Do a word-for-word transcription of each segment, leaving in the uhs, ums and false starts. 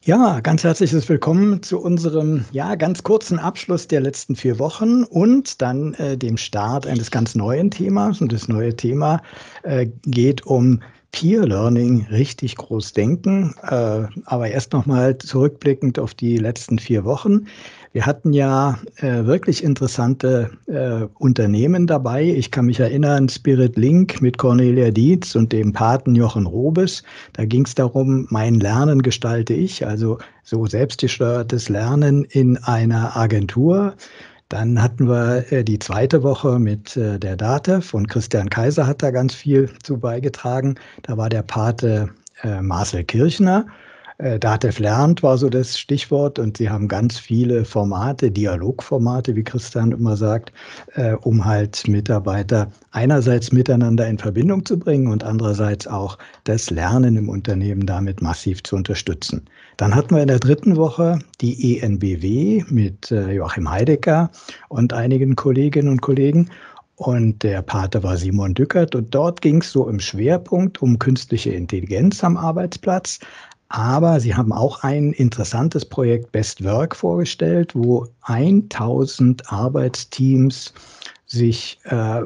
Ja, ganz herzliches Willkommen zu unserem, ja, ganz kurzen Abschluss der letzten vier Wochen und dann, äh, dem Start eines ganz neuen Themas. Und das neue Thema, äh, geht um Peer Learning, richtig groß denken. Äh, aber erst noch mal zurückblickend auf die letzten vier Wochen. Wir hatten ja, äh, wirklich interessante, äh, Unternehmen dabei. Ich kann mich erinnern, Spirit Link mit Cornelia Dietz und dem Paten Jochen Robes. Da ging's darum, mein Lernen gestalte ich, also so selbstgesteuertes Lernen in einer Agentur. Dann hatten wir, äh, die zweite Woche mit, äh, der DATEV und Christian Kaiser hat da ganz viel zu beigetragen. Da war der Pate, äh, Marcel Kirchner. Äh, DATEV lernt war so das Stichwort und sie haben ganz viele Formate, Dialogformate, wie Christian immer sagt, äh, um halt Mitarbeiter einerseits miteinander in Verbindung zu bringen und andererseits auch das Lernen im Unternehmen damit massiv zu unterstützen. Dann hatten wir in der dritten Woche die E N B W mit, äh, Joachim Heidecker und einigen Kolleginnen und Kollegen. Und der Pate war Simon Dückert und dort ging's so im Schwerpunkt um künstliche Intelligenz am Arbeitsplatz. Aber sie haben auch ein interessantes Projekt Best Work vorgestellt, wo eintausend Arbeitsteams sich, äh,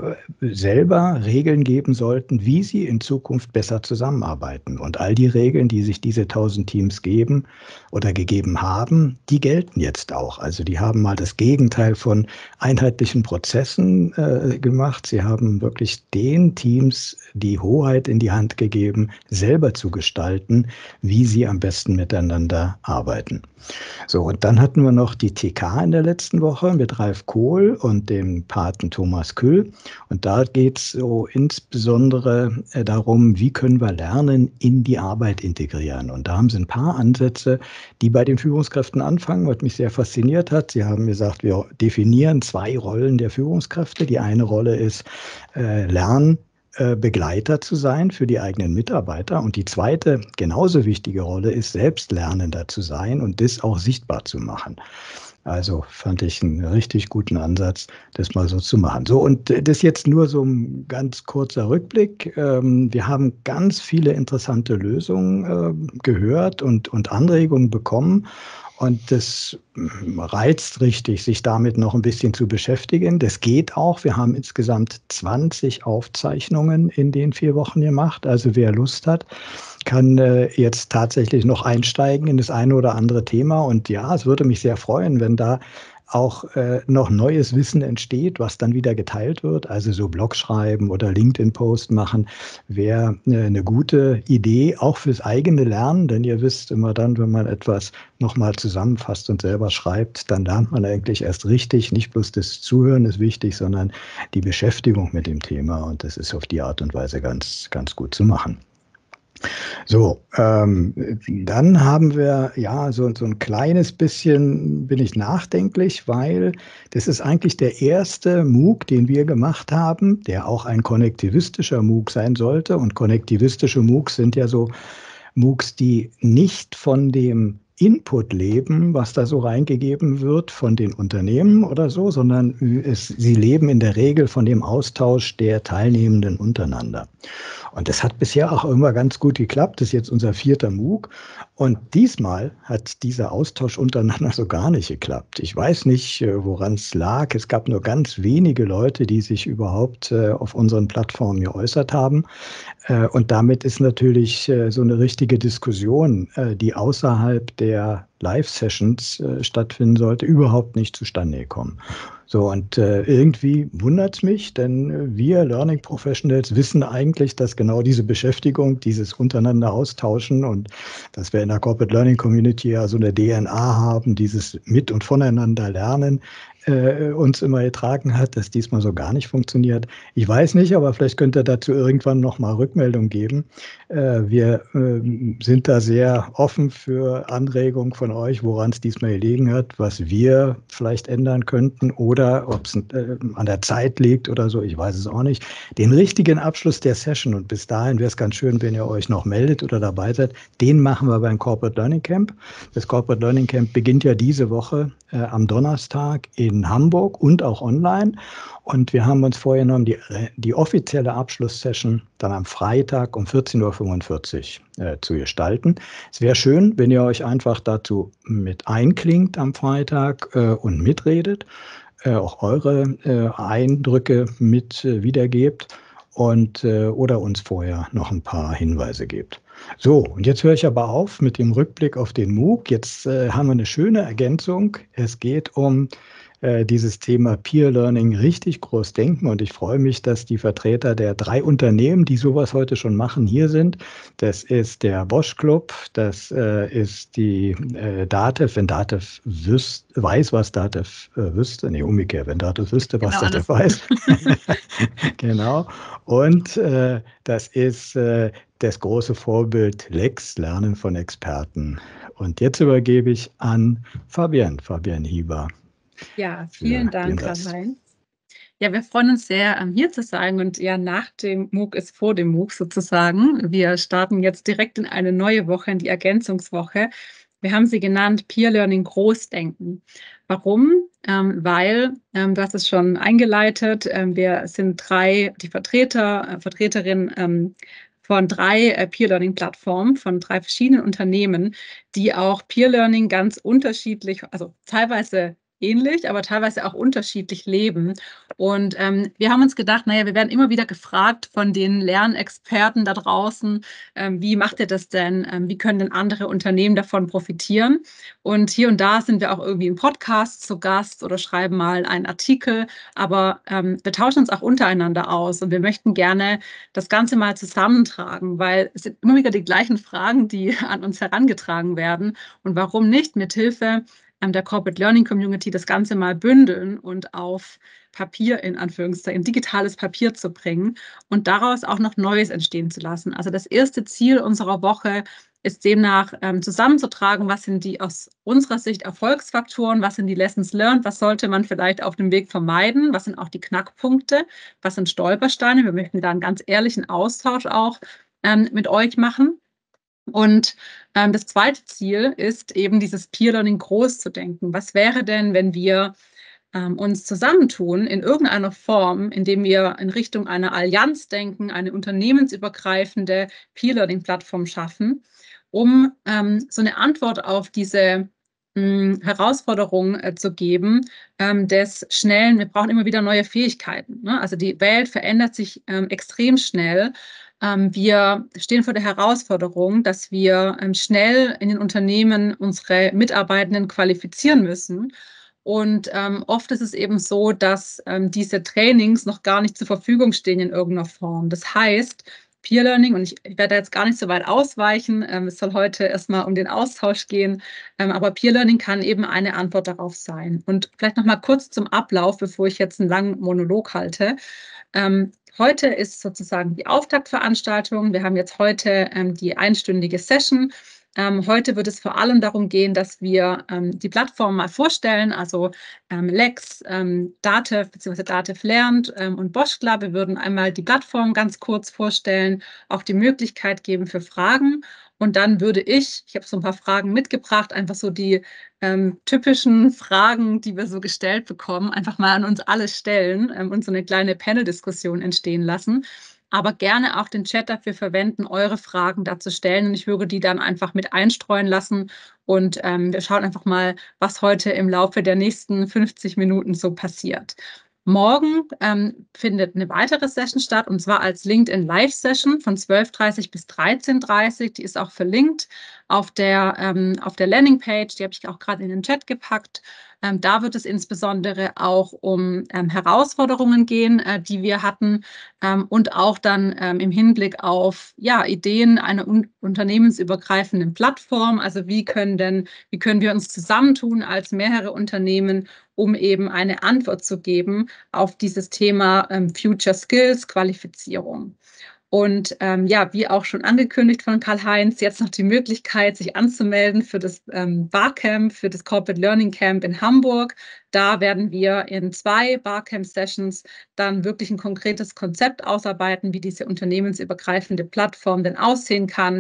selber Regeln geben sollten, wie sie in Zukunft besser zusammenarbeiten. Und all die Regeln, die sich diese tausend Teams geben oder gegeben haben, die gelten jetzt auch. Also, die haben mal das Gegenteil von einheitlichen Prozessen, äh, gemacht. Sie haben wirklich den Teams die Hoheit in die Hand gegeben, selber zu gestalten, wie sie am besten miteinander arbeiten. So, und dann hatten wir noch die T K in der letzten Woche mit Ralf Kohl und dem Paten Thomas Kühl. Und da geht's so insbesondere, äh, darum, wie können wir Lernen in die Arbeit integrieren? Und da haben sie ein paar Ansätze, die bei den Führungskräften anfangen, was mich sehr fasziniert hat. Sie haben gesagt, wir definieren zwei Rollen der Führungskräfte. Die eine Rolle ist, äh, Lern äh, Begleiter zu sein für die eigenen Mitarbeiter. Und die zweite, genauso wichtige Rolle ist, Selbstlernender zu sein und das auch sichtbar zu machen. Also fand ich einen richtig guten Ansatz, das mal so zu machen. So, und äh, das jetzt nur so ein ganz kurzer Rückblick. Ähm, wir haben ganz viele interessante Lösungen, ähm, gehört und und Anregungen bekommen. Und das hm, reizt richtig, sich damit noch ein bisschen zu beschäftigen. Das geht auch. Wir haben insgesamt zwanzig Aufzeichnungen in den vier Wochen gemacht. Also, wer Lust hat, kann, äh, jetzt tatsächlich noch einsteigen in das eine oder andere Thema. Und ja, es würde mich sehr freuen, wenn da auch, äh, noch neues Wissen entsteht, was dann wieder geteilt wird. Also, so Blog schreiben oder LinkedIn-Post machen wäre, äh, 'ne gute Idee, auch fürs eigene Lernen, denn ihr wisst immer dann, wenn man etwas noch mal zusammenfasst und selber schreibt, dann lernt man eigentlich erst richtig. Nicht bloß das Zuhören ist wichtig, sondern die Beschäftigung mit dem Thema und das ist auf die Art und Weise ganz ganz gut zu machen. So, ähm, dann haben wir ja so so 'n kleines bisschen bin ich nachdenklich, weil das ist eigentlich der erste MOOC, den wir gemacht haben, der auch ein konnektivistischer MOOC sein sollte. Und konnektivistische MOOCs sind ja so MOOCs, die nicht von dem Input leben, was da so reingegeben wird von den Unternehmen oder so, sondern es sie leben in der Regel von dem Austausch der Teilnehmenden untereinander. Und das hat bisher auch immer ganz gut geklappt. Das ist jetzt unser vierter MOOC. Und diesmal hat dieser Austausch untereinander so gar nicht geklappt. Ich weiß nicht, äh, woran es lag. Es gab nur ganz wenige Leute, die sich überhaupt, äh, auf unseren Plattformen geäußert haben. Äh, und damit ist natürlich, äh, so eine richtige Diskussion, äh, die außerhalb der Live-Sessions, äh, stattfinden sollte, überhaupt nicht zustande gekommen. So, und, äh, irgendwie wundert's mich, denn äh, wir Learning Professionals wissen eigentlich, dass genau diese Beschäftigung, dieses untereinander Austauschen und dass wir in der Corporate Learning Community ja so eine D N A haben, dieses mit und voneinander Lernen, äh, uns immer getragen hat, das diesmal so gar nicht funktioniert. Ich weiß nicht, aber vielleicht könnt ihr dazu irgendwann noch mal Rückmeldung geben. Äh, wir, ähm, sind da sehr offen für Anregungen von euch, woran es diesmal gelegen hat, was wir vielleicht ändern könnten oder ob's, äh, an der Zeit liegt oder so, ich weiß es auch nicht. Den richtigen Abschluss der Session und bis dahin wäre es ganz schön, wenn ihr euch noch meldet oder dabei seid, den machen wir beim Corporate Learning Camp. Das Corporate Learning Camp beginnt ja diese Woche, äh, am Donnerstag in Hamburg und auch online. Und wir haben uns vorgenommen, die, die offizielle Abschlusssession dann am Freitag um vierzehn Uhr fünfundvierzig äh, zu gestalten. Es wäre schön, wenn ihr euch einfach dazu mit einklingt am Freitag äh, und mitredet, äh, auch eure äh, Eindrücke mit äh, wiedergebt und äh, oder uns vorher noch ein paar Hinweise gebt. So, und jetzt höre ich aber auf mit dem Rückblick auf den MOOC. Jetzt äh, haben wir eine schöne Ergänzung. Es geht um äh, dieses Thema Peer Learning richtig groß denken, und ich freue mich, dass die Vertreter der drei Unternehmen, die sowas heute schon machen, hier sind. Das ist der Bosch Club, das äh, ist die äh, DATEV, wenn DATEV wüs- weiß, was DATEV äh, wüsste, nee, umgekehrt, wenn DATEV wüsste, was Genau, DATEV weiß. Genau. Und äh, das ist äh, das große Vorbild Lex, Lernen von Experten. Und jetzt übergebe ich an Fabienne, Fabienne Hieber. Ja, für vielen den Dank, Rest. Karl-Heinz. Ja, wir freuen uns sehr, ähm, hier zu sein, und ja, nach dem MOOC ist vor dem MOOC sozusagen. Wir starten jetzt direkt in eine neue Woche, in die Ergänzungswoche. Wir haben sie genannt Peer Learning Großdenken. Warum? Ähm, weil, ähm, du hast es schon eingeleitet, ähm, wir sind drei, die Vertreter, äh, Vertreterinnen ähm, von drei äh, Peer Learning Plattformen, von drei verschiedenen Unternehmen, die auch Peer Learning ganz unterschiedlich, also teilweise ähnlich, aber teilweise auch unterschiedlich leben. Und ähm, wir haben uns gedacht, naja, wir werden immer wieder gefragt von den Lernexperten da draußen, ähm, wie macht ihr das denn? Ähm, wie können denn andere Unternehmen davon profitieren? Und hier und da sind wir auch irgendwie im Podcast zu Gast oder schreiben mal einen Artikel, aber ähm, wir tauschen uns auch untereinander aus, und wir möchten gerne das Ganze mal zusammentragen, weil es sind immer wieder die gleichen Fragen, die an uns herangetragen werden, und warum nicht mit Hilfe der Corporate Learning Community das Ganze mal bündeln und auf Papier, in Anführungszeichen, digitales Papier zu bringen und daraus auch noch Neues entstehen zu lassen. Also das erste Ziel unserer Woche ist demnach ähm, zusammenzutragen, was sind die aus unserer Sicht Erfolgsfaktoren, was sind die Lessons learned, was sollte man vielleicht auf dem Weg vermeiden, was sind auch die Knackpunkte, was sind Stolpersteine. Wir möchten da einen ganz ehrlichen Austausch auch ähm, mit euch machen. Und ähm, das zweite Ziel ist eben, dieses Peer Learning groß zu denken. Was wäre denn, wenn wir ähm, uns zusammentun in irgendeiner Form, indem wir in Richtung einer Allianz denken, eine unternehmensübergreifende Peer Learning Plattform schaffen, um ähm, so eine Antwort auf diese mh, Herausforderung äh, zu geben, ähm, des schnellen, wir brauchen immer wieder neue Fähigkeiten. Ne? Also die Welt verändert sich ähm, extrem schnell. Ähm, wir stehen vor der Herausforderung, dass wir ähm, schnell in den Unternehmen unsere Mitarbeitenden qualifizieren müssen. Und ähm, oft ist es eben so, dass ähm, diese Trainings noch gar nicht zur Verfügung stehen in irgendeiner Form. Das heißt, Peer Learning, und ich, ich werde jetzt gar nicht so weit ausweichen, ähm, es soll heute erstmal um den Austausch gehen, ähm, aber Peer Learning kann eben eine Antwort darauf sein. Und vielleicht noch mal kurz zum Ablauf, bevor ich jetzt einen langen Monolog halte. Ähm, heute ist sozusagen die Auftaktveranstaltung. Wir haben jetzt heute ähm, die einstündige Session. Ähm, heute wird es vor allem darum gehen, dass wir ähm, die Plattform mal vorstellen, also ähm, Lex, ähm, DATEV bzw. DATEV lernt ähm, und Bosch Club. Wir würden einmal die Plattform ganz kurz vorstellen, auch die Möglichkeit geben für Fragen. Und dann würde ich, ich habe so ein paar Fragen mitgebracht, einfach so die ähm, typischen Fragen, die wir so gestellt bekommen, einfach mal an uns alle stellen ähm, und so eine kleine Panel-Diskussion entstehen lassen. Aber gerne auch den Chat dafür verwenden, eure Fragen da zu stellen. Und ich würde die dann einfach mit einstreuen lassen. Und ähm, wir schauen einfach mal, was heute im Laufe der nächsten fünfzig Minuten so passiert. Morgen ähm, findet eine weitere Session statt, und zwar als LinkedIn Live-Session von zwölf Uhr dreißig bis dreizehn Uhr dreißig. Die ist auch verlinkt auf der, ähm, auf der Landingpage. Die habe ich auch gerade in den Chat gepackt. Ähm, da wird es insbesondere auch um ähm, Herausforderungen gehen, äh, die wir hatten, ähm, und auch dann ähm, im Hinblick auf ja, Ideen einer un unternehmensübergreifenden Plattform. Also wie können denn, wie können wir uns zusammentun als mehrere Unternehmen, um eben eine Antwort zu geben auf dieses Thema ähm, Future Skills, Qualifizierung. Und ähm, ja, wie auch schon angekündigt von Karl-Heinz, jetzt noch die Möglichkeit, sich anzumelden für das ähm, Barcamp, für das Corporate Learning Camp in Hamburg. Da werden wir in zwei Barcamp-Sessions dann wirklich ein konkretes Konzept ausarbeiten, wie diese unternehmensübergreifende Plattform denn aussehen kann,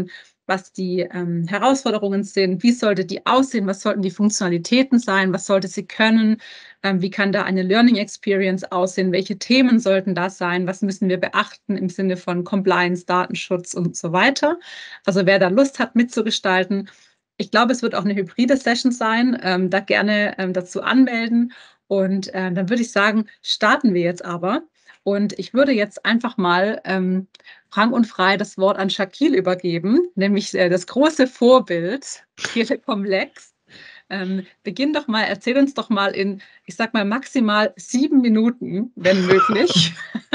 was die ähm, Herausforderungen sind, wie sollte die aussehen, was sollten die Funktionalitäten sein, was sollte sie können, ähm, wie kann da eine Learning Experience aussehen, welche Themen sollten das sein, was müssen wir beachten im Sinne von Compliance, Datenschutz und so weiter. Also wer da Lust hat mitzugestalten, ich glaube, es wird auch eine hybride Session sein, ähm, da gerne ähm, dazu anmelden und äh, dann würde ich sagen, starten wir jetzt aber. Und ich würde jetzt einfach mal ähm, frank und frei das Wort an Shakil übergeben, nämlich äh, das große Vorbild Telekom Lex. Ähm, beginn doch mal, erzähl uns doch mal in, ich sag mal, maximal sieben Minuten, wenn möglich.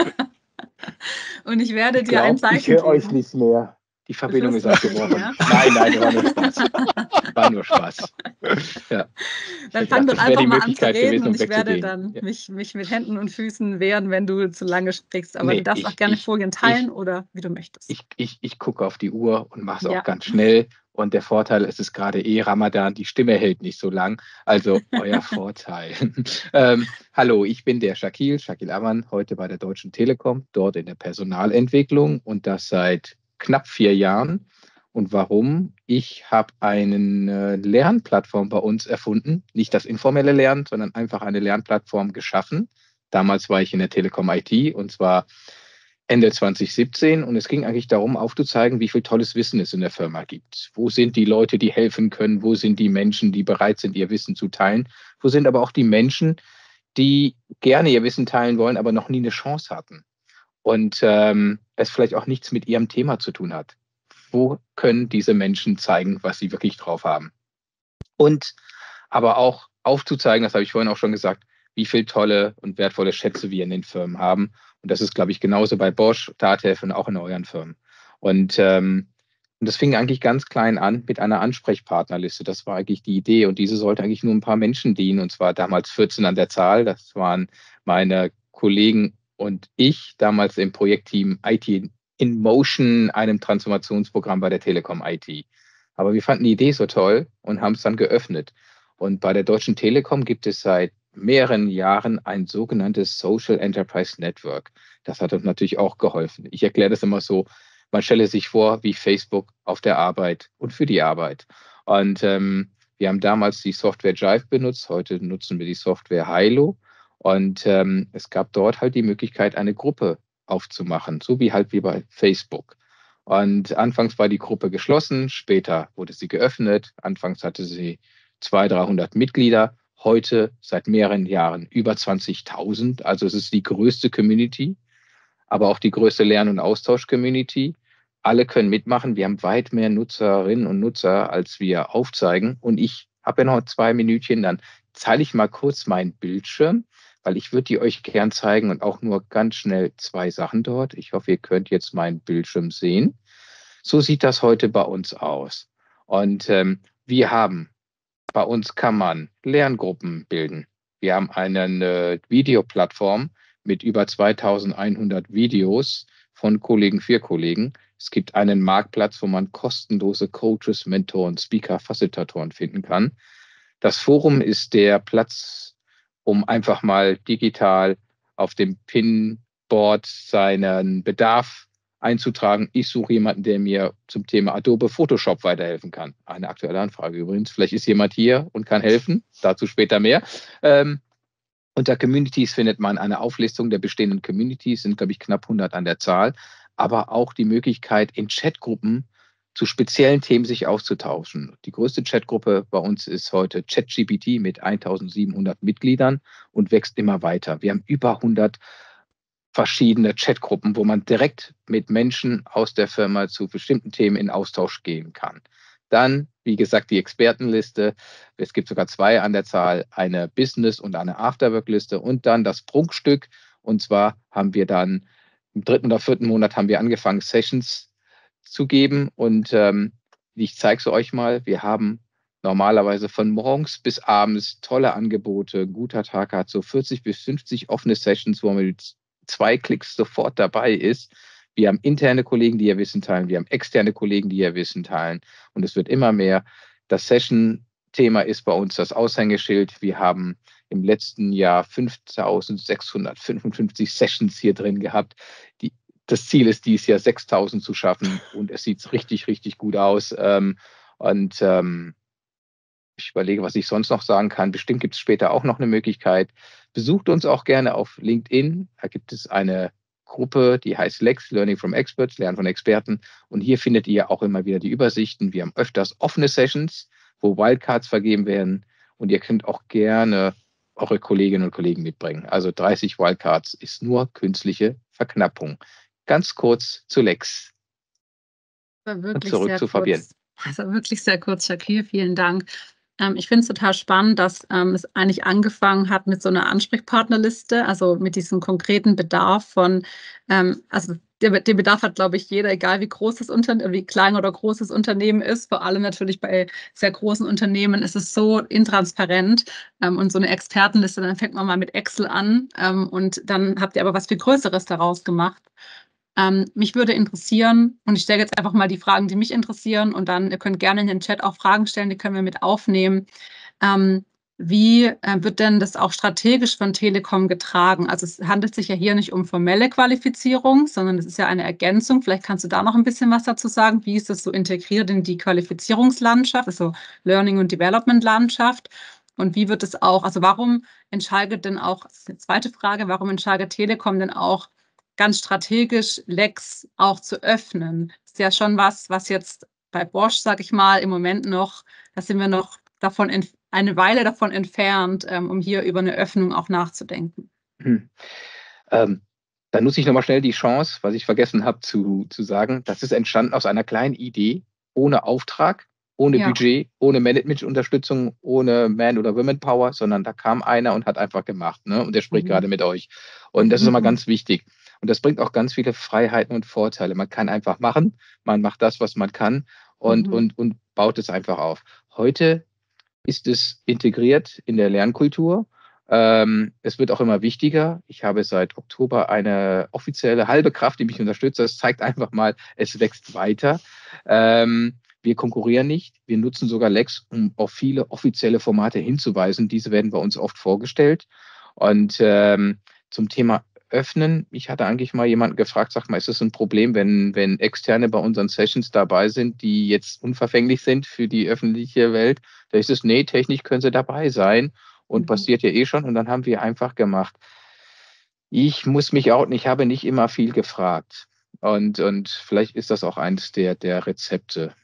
Und ich werde Ich dir ein glaube, ich Zeichen höre euch geben. nicht mehr. Die Das Verbindung hörst ist du mich nicht abgebrochen. mehr. Nein, nein, das war nur Spaß. War nur Spaß. Ja. Ich Dann hätte fang gedacht, doch das wäre einfach die mal an zu Möglichkeit reden gewesen, und um ich werde wegzugehen. dann Ja. mich, mich mit Händen und Füßen wehren, wenn du zu lange sprichst. Aber du Nee, darfst auch ich, gerne ich, Folien teilen ich, oder wie du möchtest. ich, ich, ich gucke auf die Uhr und mache es auch Ja. ganz schnell. Und der Vorteil ist es gerade eh Ramadan, die Stimme hält nicht so lang. Also euer Vorteil. ähm, hallo, ich bin der Shakil, Shakil Aman, heute bei der Deutschen Telekom, dort in der Personalentwicklung und das seit knapp vier Jahren. Und warum? Ich habe eine Lernplattform bei uns erfunden. Nicht das informelle Lernen, sondern einfach eine Lernplattform geschaffen. Damals war ich in der Telekom I T und zwar Ende zwanzig siebzehn und es ging eigentlich darum, aufzuzeigen, wie viel tolles Wissen es in der Firma gibt. Wo sind die Leute, die helfen können? Wo sind die Menschen, die bereit sind, ihr Wissen zu teilen? Wo sind aber auch die Menschen, die gerne ihr Wissen teilen wollen, aber noch nie eine Chance hatten? Und ähm, es vielleicht auch nichts mit ihrem Thema zu tun hat. Wo können diese Menschen zeigen, was sie wirklich drauf haben? Und aber auch aufzuzeigen, das habe ich vorhin auch schon gesagt, wie viele tolle und wertvolle Schätze wir in den Firmen haben. Und das ist, glaube ich, genauso bei Bosch, Datev und auch in euren Firmen. Und, ähm, und das fing eigentlich ganz klein an mit einer Ansprechpartnerliste. Das war eigentlich die Idee. Und diese sollte eigentlich nur ein paar Menschen dienen. Und zwar damals vierzehn an der Zahl. Das waren meine Kollegen und ich, damals im Projektteam I T in Motion, einem Transformationsprogramm bei der Telekom I T. Aber wir fanden die Idee so toll und haben es dann geöffnet. Und bei der Deutschen Telekom gibt es seit mehreren Jahren ein sogenanntes Social Enterprise Network. Das hat uns natürlich auch geholfen. Ich erkläre das immer so, man stelle sich vor, wie Facebook auf der Arbeit und für die Arbeit. Und ähm, wir haben damals die Software Jive benutzt, heute nutzen wir die Software Hilo. Und ähm, es gab dort halt die Möglichkeit, eine Gruppe aufzumachen, so wie halt wie bei Facebook. Und anfangs war die Gruppe geschlossen, später wurde sie geöffnet. Anfangs hatte sie zweihundert, dreihundert Mitglieder, heute seit mehreren Jahren über zwanzigtausend. Also es ist die größte Community, aber auch die größte Lern- und Austausch-Community. Alle können mitmachen. Wir haben weit mehr Nutzerinnen und Nutzer, als wir aufzeigen. Und ich habe ja noch zwei Minütchen, dann zeige ich mal kurz meinen Bildschirm, weil ich würde die euch gern zeigen und auch nur ganz schnell zwei Sachen dort. Ich hoffe, ihr könnt jetzt meinen Bildschirm sehen. So sieht das heute bei uns aus. Und ähm, wir haben, bei uns kann man Lerngruppen bilden. Wir haben eine Videoplattform mit über zweitausendeinhundert Videos von Kollegen für Kollegen. Es gibt einen Marktplatz, wo man kostenlose Coaches, Mentoren, Speaker, Facilitatoren finden kann. Das Forum ist der Platz, um einfach mal digital auf dem Pinboard seinen Bedarf einzutragen. Ich suche jemanden, der mir zum Thema Adobe Photoshop weiterhelfen kann. Eine aktuelle Anfrage übrigens. Vielleicht ist jemand hier und kann helfen. Dazu später mehr. Ähm, unter Communities findet man eine Auflistung der bestehenden Communities, sind, glaube ich, knapp hundert an der Zahl, aber auch die Möglichkeit, in Chatgruppen zu speziellen Themen sich auszutauschen. Die größte Chatgruppe bei uns ist heute ChatGPT mit eintausendsiebenhundert Mitgliedern und wächst immer weiter. Wir haben über hundert verschiedene Chatgruppen, wo man direkt mit Menschen aus der Firma zu bestimmten Themen in Austausch gehen kann. Dann, wie gesagt, die Expertenliste. Es gibt sogar zwei an der Zahl, eine Business- und eine Afterwork-Liste und dann das Prunkstück. Und zwar haben wir dann im dritten oder vierten Monat haben wir angefangen, Sessions zu geben. Und ähm, ich zeige es euch mal. Wir haben normalerweise von morgens bis abends tolle Angebote. Ein guter Tag hat so vierzig bis fünfzig offene Sessions, wo man mit zwei Klicks sofort dabei ist. Wir haben interne Kollegen, die ihr Wissen teilen. Wir haben externe Kollegen, die ihr Wissen teilen. Und es wird immer mehr. Das Session-Thema ist bei uns das Aushängeschild. Wir haben im letzten Jahr fünftausendsechshundertfünfundfünfzig Sessions hier drin gehabt. Die das Ziel ist dies Jahr sechstausend zu schaffen und es sieht richtig, richtig gut aus. Ähm, und ähm, ich überlege, was ich sonst noch sagen kann. Bestimmt gibt es später auch noch eine Möglichkeit. Besucht uns auch gerne auf LinkedIn. Da gibt es eine Gruppe, die heißt Lex, Learning from Experts, Lernen von Experten. Und hier findet ihr auch immer wieder die Übersichten. Wir haben öfters offene Sessions, wo Wildcards vergeben werden. Und ihr könnt auch gerne eure Kolleginnen und Kollegen mitbringen. Also dreißig Wildcards ist nur künstliche Verknappung. Ganz kurz zu Lex. Das war Und wirklich zurück sehr zu Fabienne. kurz. Das war wirklich sehr kurz, Shakil. Vielen Dank. Ähm, ich finde es total spannend, dass ähm, es eigentlich angefangen hat mit so einer Ansprechpartnerliste, also mit diesem konkreten Bedarf von, ähm, also der, den Bedarf hat, glaube ich, jeder, egal wie groß das Unternehmen, wie klein oder groß das Unternehmen ist. Vor allem natürlich bei sehr großen Unternehmen ist es so intransparent ähm, und so eine Expertenliste, dann fängt man mal mit Excel an ähm, und dann habt ihr aber was viel Größeres daraus gemacht. Ähm, mich würde interessieren, und ich stelle jetzt einfach mal die Fragen, die mich interessieren, und dann, ihr könnt gerne in den Chat auch Fragen stellen, die können wir mit aufnehmen. Ähm, wie äh, wird denn das auch strategisch von Telekom getragen? Also es handelt sich ja hier nicht um formelle Qualifizierung, sondern es ist ja eine Ergänzung. Vielleicht kannst du da noch ein bisschen was dazu sagen. Wie ist das so integriert in die Qualifizierungslandschaft, also Learning- und Development-Landschaft? Und wie wird es auch, also warum entscheidet denn auch, das ist die zweite Frage, warum entscheidet Telekom denn auch, ganz strategisch Lex auch zu öffnen? Das ist ja schon was, was jetzt bei Bosch, sage ich mal, im Moment noch, da sind wir noch davon eine Weile davon entfernt, ähm, um hier über eine Öffnung auch nachzudenken. Hm. Ähm, dann nutze ich nochmal schnell die Chance, was ich vergessen habe zu, zu sagen. Das ist entstanden aus einer kleinen Idee, ohne Auftrag, ohne Ja. Budget, ohne Management-Unterstützung, ohne Man- oder Women-Power, sondern da kam einer und hat einfach gemacht. Ne? Und der spricht Mhm. gerade mit euch. Und das ist immer Mhm. ganz wichtig. Und das bringt auch ganz viele Freiheiten und Vorteile. Man kann einfach machen, man macht das, was man kann und, Mhm. und, und baut es einfach auf. Heute ist es integriert in der Lernkultur. Ähm, es wird auch immer wichtiger. Ich habe seit Oktober eine offizielle halbe Kraft, die mich unterstützt. Das zeigt einfach mal, es wächst weiter. Ähm, wir konkurrieren nicht. Wir nutzen sogar Lex, um auf viele offizielle Formate hinzuweisen. Diese werden bei uns oft vorgestellt. Und ähm, zum Thema Öffnen, ich hatte eigentlich mal jemanden gefragt, sag mal, ist es ein Problem, wenn, wenn Externe bei unseren Sessions dabei sind, die jetzt unverfänglich sind für die öffentliche Welt? Da ist es, nee, technisch können sie dabei sein und Mhm. passiert ja eh schon. Und dann haben wir einfach gemacht. Ich muss mich outen, ich habe nicht immer viel gefragt. Und, und vielleicht ist das auch eines der, der Rezepte.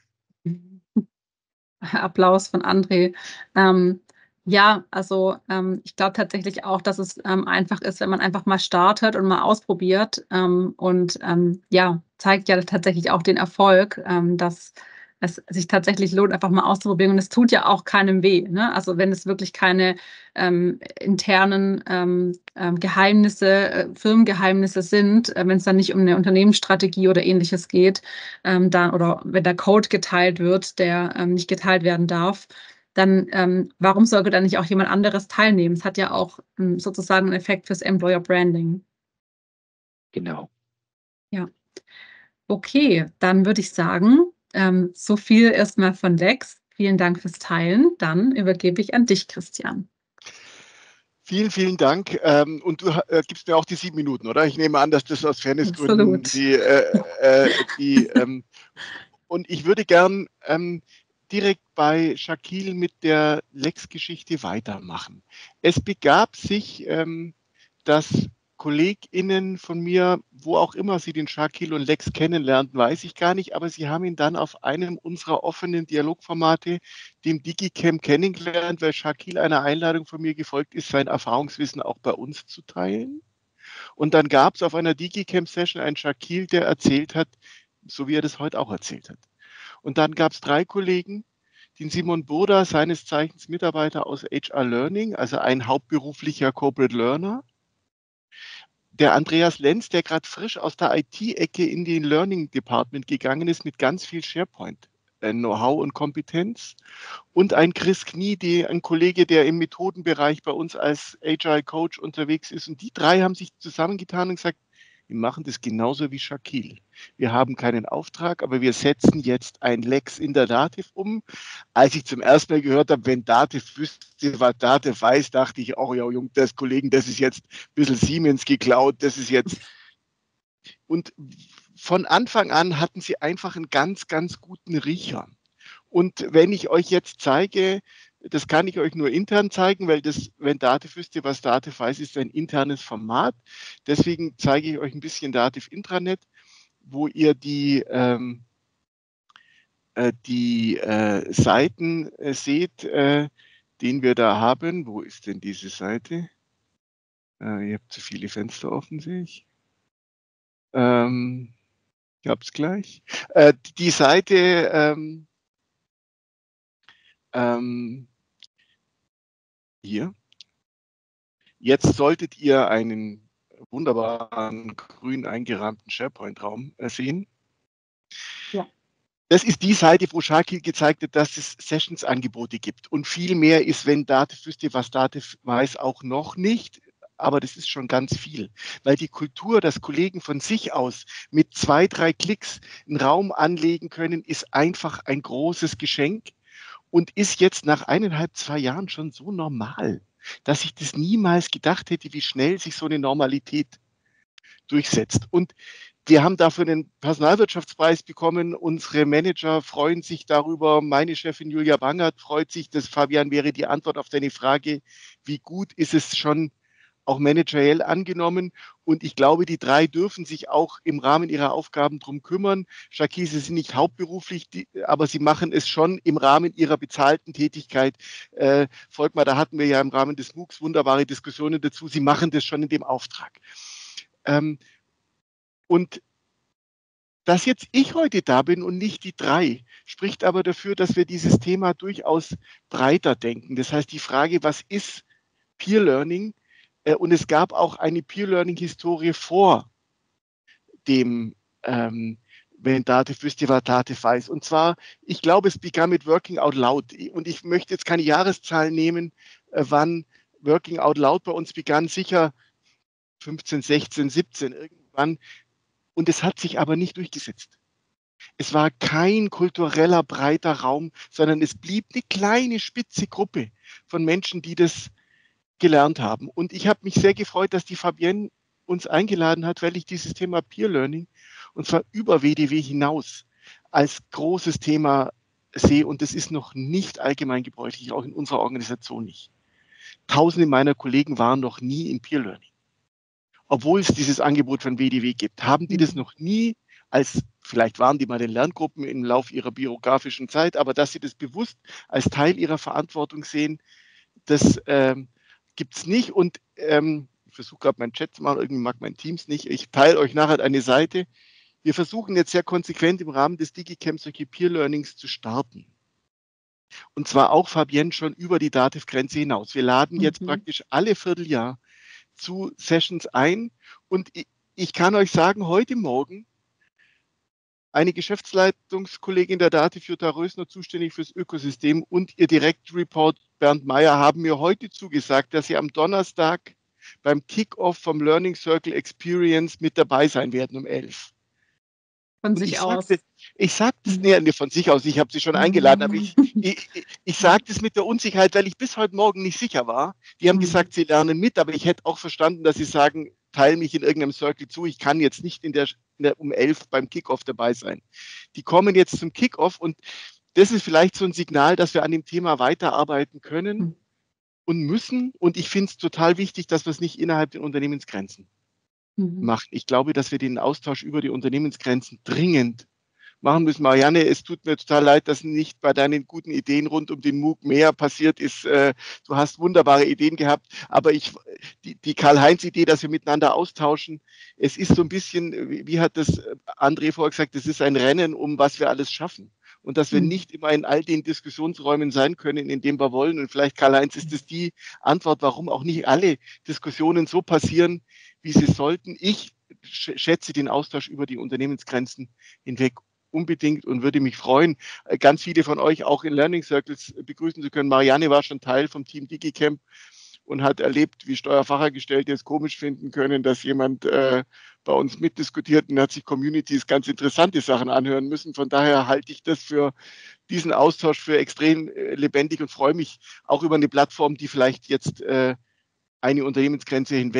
Applaus von André. Ähm, ja, also ähm, ich glaube tatsächlich auch, dass es ähm, einfach ist, wenn man einfach mal startet und mal ausprobiert ähm, und ähm, ja, zeigt ja tatsächlich auch den Erfolg, ähm, dass es sich tatsächlich lohnt, einfach mal auszuprobieren. Und es tut ja auch keinem weh. Ne? Also wenn es wirklich keine ähm, internen ähm, ähm, Geheimnisse, äh, Firmengeheimnisse sind, äh, wenn es dann nicht um eine Unternehmensstrategie oder ähnliches geht, ähm, dann, oder wenn der Code geteilt wird, der ähm, nicht geteilt werden darf, dann ähm, warum sollte dann nicht auch jemand anderes teilnehmen? Es hat ja auch ähm, sozusagen einen Effekt fürs Employer Branding. Genau. Ja. Okay, dann würde ich sagen, ähm, so viel erstmal von Lex. Vielen Dank fürs Teilen. Dann übergebe ich an dich, Christian. Vielen, vielen Dank. Ähm, und du äh, gibst mir auch die sieben Minuten, oder? Ich nehme an, dass das aus Fairnessgründen Absolut. die, äh, äh, die ähm, und ich würde gern ähm, direkt bei Shakil mit der Lex-Geschichte weitermachen. Es begab sich, ähm, dass KollegInnen von mir, wo auch immer sie den Shakil und Lex kennenlernten, weiß ich gar nicht, aber sie haben ihn dann auf einem unserer offenen Dialogformate, dem DigiCamp, kennengelernt, weil Shakil einer Einladung von mir gefolgt ist, sein Erfahrungswissen auch bei uns zu teilen. Und dann gab es auf einer DigiCamp-Session einen Shakil, der erzählt hat, so wie er das heute auch erzählt hat. Und dann gab es drei Kollegen, den Simon Burda, seines Zeichens Mitarbeiter aus H R Learning, also ein hauptberuflicher Corporate Learner. Der Andreas Lenz, der gerade frisch aus der I T-Ecke in den Learning Department gegangen ist mit ganz viel SharePoint. Know-how und Kompetenz, und ein Chris Knie, die, ein Kollege, der im Methodenbereich bei uns als Agile Coach unterwegs ist. Und die drei haben sich zusammengetan und gesagt, wir machen das genauso wie Shakil. Wir haben keinen Auftrag, aber wir setzen jetzt ein Lex in der Dativ um. Als ich zum ersten Mal gehört habe, wenn Dativ wüsste, was Dativ weiß, dachte ich, oh ja, Junge, das Kollegen, das ist jetzt ein bisschen Siemens geklaut, das ist jetzt. Und von Anfang an hatten sie einfach einen ganz, ganz guten Riecher. Und wenn ich euch jetzt zeige, das kann ich euch nur intern zeigen, weil das, wenn Dativ wüsste, was Dativ weiß, ist ein internes Format. Deswegen zeige ich euch ein bisschen Dativ Intranet, wo ihr die, ähm, äh, die äh, Seiten äh, seht, äh, den wir da haben. Wo ist denn diese Seite? Äh, ihr habt zu viele Fenster offen, sehe ich. Ähm, ich hab's gleich. Äh, die Seite ähm, ähm, hier. Jetzt solltet ihr einen wunderbaren grün eingerahmten SharePoint-Raum äh, sehen. Ja. Das ist die Seite, wo Shakil gezeigt hat, dass es Sessions-Angebote gibt. Und viel mehr ist, wenn Dativ wüsste, was Dativ weiß, auch noch nicht. Aber das ist schon ganz viel. Weil die Kultur, dass Kollegen von sich aus mit zwei, drei Klicks einen Raum anlegen können, ist einfach ein großes Geschenk und ist jetzt nach eineinhalb, zwei Jahren schon so normal, dass ich das niemals gedacht hätte, wie schnell sich so eine Normalität durchsetzt. Und wir haben dafür einen Personalwirtschaftspreis bekommen. Unsere Manager freuen sich darüber. Meine Chefin Julia Bangert freut sich. Das, Fabian, wäre die Antwort auf deine Frage, wie gut ist es schon auch manageriell angenommen. Und ich glaube, die drei dürfen sich auch im Rahmen ihrer Aufgaben drum kümmern. Shakil, sie sind nicht hauptberuflich, die, aber sie machen es schon im Rahmen ihrer bezahlten Tätigkeit. Äh, Volkmar, da hatten wir ja im Rahmen des MOOCs wunderbare Diskussionen dazu. Sie machen das schon in dem Auftrag. Ähm, und dass jetzt ich heute da bin und nicht die drei, spricht aber dafür, dass wir dieses Thema durchaus breiter denken. Das heißt, die Frage, was ist Peer Learning? Und es gab auch eine Peer Learning Historie vor dem, ähm, wenn Dativ wüsste, was Dativ weiß. Und zwar, ich glaube, es begann mit Working Out Loud. Und ich möchte jetzt keine Jahreszahl nehmen, äh, wann Working Out Loud bei uns begann, sicher fünfzehn, sechzehn, siebzehn irgendwann. Und es hat sich aber nicht durchgesetzt. Es war kein kultureller, breiter Raum, sondern es blieb eine kleine, spitze Gruppe von Menschen, die das gelernt haben. Und ich habe mich sehr gefreut, dass die Fabienne uns eingeladen hat, weil ich dieses Thema Peer Learning, und zwar über W D W hinaus, als großes Thema sehe. Und das ist noch nicht allgemein gebräuchlich, auch in unserer Organisation nicht. Tausende meiner Kollegen waren noch nie im Peer Learning. Obwohl es dieses Angebot von W D W gibt, haben die das noch nie als, vielleicht waren die mal in Lerngruppen im Laufe ihrer biografischen Zeit, aber dass sie das bewusst als Teil ihrer Verantwortung sehen, das ähm, gibt es nicht. Und ähm, ich versuche gerade meinen Chat zu machen, irgendwie mag mein Teams nicht. Ich teile euch nachher eine Seite. Wir versuchen jetzt sehr konsequent im Rahmen des DigiCamp solche Peer Learnings zu starten. Und zwar auch, Fabienne, schon über die Dativ-Grenze hinaus. Wir laden mhm. jetzt praktisch alle Vierteljahr zu Sessions ein. Und ich, ich kann euch sagen, heute Morgen eine Geschäftsleitungskollegin der Dativ, Jutta Rösner, zuständig fürs Ökosystem, und ihr Direktreport Bernd Meyer haben mir heute zugesagt, dass sie am Donnerstag beim Kick-Off vom Learning Circle Experience mit dabei sein werden um elf. Von sich aus. Sagte, ich sage das mhm. nee, von sich aus, ich habe sie schon eingeladen, aber ich, ich, ich, ich sage das mit der Unsicherheit, weil ich bis heute Morgen nicht sicher war. Die haben mhm. gesagt, sie lernen mit, aber ich hätte auch verstanden, dass sie sagen, teile mich in irgendeinem Circle zu, ich kann jetzt nicht in der, in der um elf beim Kickoff dabei sein. Die kommen jetzt zum Kickoff und das ist vielleicht so ein Signal, dass wir an dem Thema weiterarbeiten können mhm. und müssen. Und ich finde es total wichtig, dass wir es nicht innerhalb der Unternehmensgrenzen mhm. machen. Ich glaube, dass wir den Austausch über die Unternehmensgrenzen dringend machen müssen. Marianne, es tut mir total leid, dass nicht bei deinen guten Ideen rund um den MOOC mehr passiert ist. Du hast wunderbare Ideen gehabt, aber ich, die, die Karl-Heinz-Idee, dass wir miteinander austauschen, es ist so ein bisschen, wie hat das André vorher gesagt, es ist ein Rennen, um was wir alles schaffen. Und dass wir mhm. nicht immer in all den Diskussionsräumen sein können, in denen wir wollen. Und vielleicht, Karl-Heinz, ist es die Antwort, warum auch nicht alle Diskussionen so passieren, wie sie sollten. Ich schätze den Austausch über die Unternehmensgrenzen hinweg unbedingt und würde mich freuen, ganz viele von euch auch in Learning Circles begrüßen zu können. Marianne war schon Teil vom Team DigiCamp und hat erlebt, wie Steuerfachangestellte es komisch finden können, dass jemand äh, bei uns mitdiskutiert, und hat sich Communities ganz interessante Sachen anhören müssen. Von daher halte ich das für diesen Austausch für extrem äh, lebendig und freue mich auch über eine Plattform, die vielleicht jetzt äh, eine Unternehmensgrenze hinweg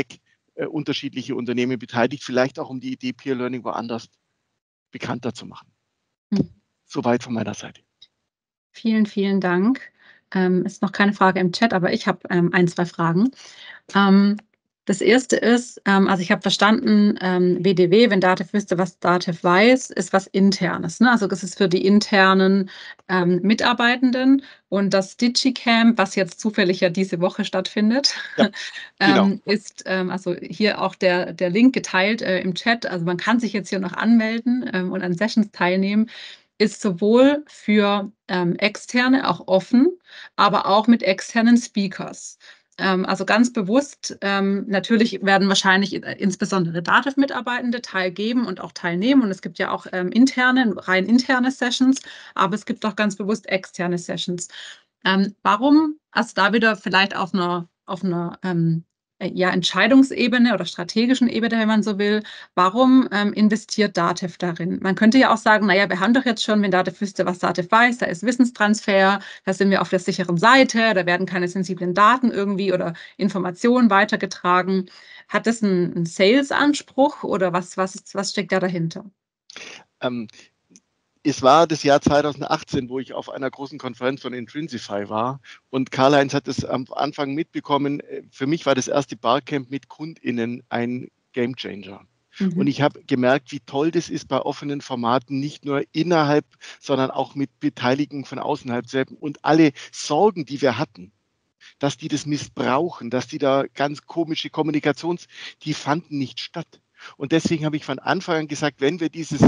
äh, unterschiedliche Unternehmen beteiligt, vielleicht auch um die Idee Peer Learning woanders bekannter zu machen. Hm. Soweit von meiner Seite. Vielen, vielen Dank. Ähm, ist noch keine Frage im Chat, aber ich habe ähm, ein, zwei Fragen. Ähm, das erste ist, ähm, also ich habe verstanden, ähm, W D W, wenn Datev wüsste, was Datev weiß, ist was Internes. Ne? Also das ist für die internen ähm, Mitarbeitenden. Und das DigiCamp, was jetzt zufällig ja diese Woche stattfindet, Ja, genau. ähm, ist ähm, also hier auch der, der Link geteilt äh, im Chat. Also man kann sich jetzt hier noch anmelden ähm, und an Sessions teilnehmen. Ist sowohl für ähm, Externe auch offen, aber auch mit externen Speakers. Ähm, also ganz bewusst, ähm, natürlich werden wahrscheinlich äh, insbesondere Datev-Mitarbeitende teilgeben und auch teilnehmen. Und es gibt ja auch ähm, interne, rein interne Sessions, aber es gibt auch ganz bewusst externe Sessions. Ähm, warum, also da wieder vielleicht auf einer, auf einer ähm, ja, Entscheidungsebene oder strategischen Ebene, wenn man so will, warum ähm, investiert Datev darin? Man könnte ja auch sagen, naja, wir haben doch jetzt schon, wenn Datev wüsste, was Datev weiß, da ist Wissenstransfer, da sind wir auf der sicheren Seite, da werden keine sensiblen Daten irgendwie oder Informationen weitergetragen. Hat das einen, einen Sales-Anspruch oder was, was, was steckt da dahinter? Ähm, Es war das Jahr zweitausendachtzehn, wo ich auf einer großen Konferenz von Intrinsify war. Und Karl-Heinz hat es am Anfang mitbekommen. Für mich war das erste Barcamp mit KundInnen ein Gamechanger. Mhm. Und ich habe gemerkt, wie toll das ist bei offenen Formaten, nicht nur innerhalb, sondern auch mit Beteiligung von außerhalb selbst. Und alle Sorgen, die wir hatten, dass die das missbrauchen, dass die da ganz komische Kommunikations, die fanden nicht statt. Und deswegen habe ich von Anfang an gesagt, wenn wir dieses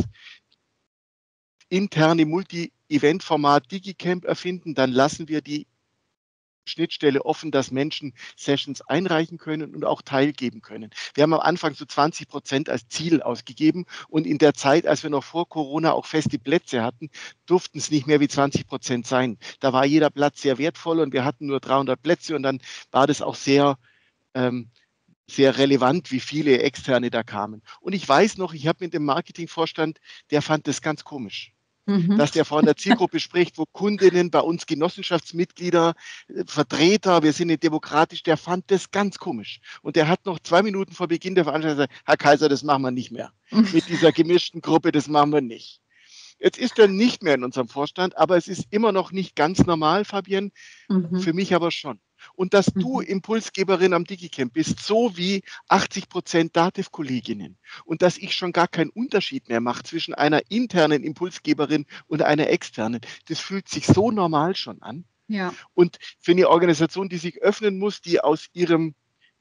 interne Multi-Event-Format DigiCamp erfinden, dann lassen wir die Schnittstelle offen, dass Menschen Sessions einreichen können und auch teilgeben können. Wir haben am Anfang so zwanzig Prozent als Ziel ausgegeben und in der Zeit, als wir noch vor Corona auch feste Plätze hatten, durften es nicht mehr wie zwanzig Prozent sein. Da war jeder Platz sehr wertvoll und wir hatten nur dreihundert Plätze und dann war das auch sehr, ähm, sehr relevant, wie viele Externe da kamen. Und ich weiß noch, ich habe mit dem Marketingvorstand, der fand das ganz komisch. Mhm. Dass der von der Zielgruppe spricht, wo Kundinnen, bei uns Genossenschaftsmitglieder, Vertreter, wir sind nicht demokratisch, der fand das ganz komisch. Und der hat noch zwei Minuten vor Beginn der Veranstaltung gesagt, Herr Kaiser, das machen wir nicht mehr. Mit dieser gemischten Gruppe, das machen wir nicht. Jetzt ist er nicht mehr in unserem Vorstand, aber es ist immer noch nicht ganz normal, Fabienne, Mhm. für mich aber schon. Und dass du Mhm. Impulsgeberin am DigiCamp bist, so wie achtzig Prozent Datev-Kolleginnen. Und dass ich schon gar keinen Unterschied mehr mache zwischen einer internen Impulsgeberin und einer externen. Das fühlt sich so normal schon an. Ja. Und für eine Organisation, die sich öffnen muss, die aus ihrem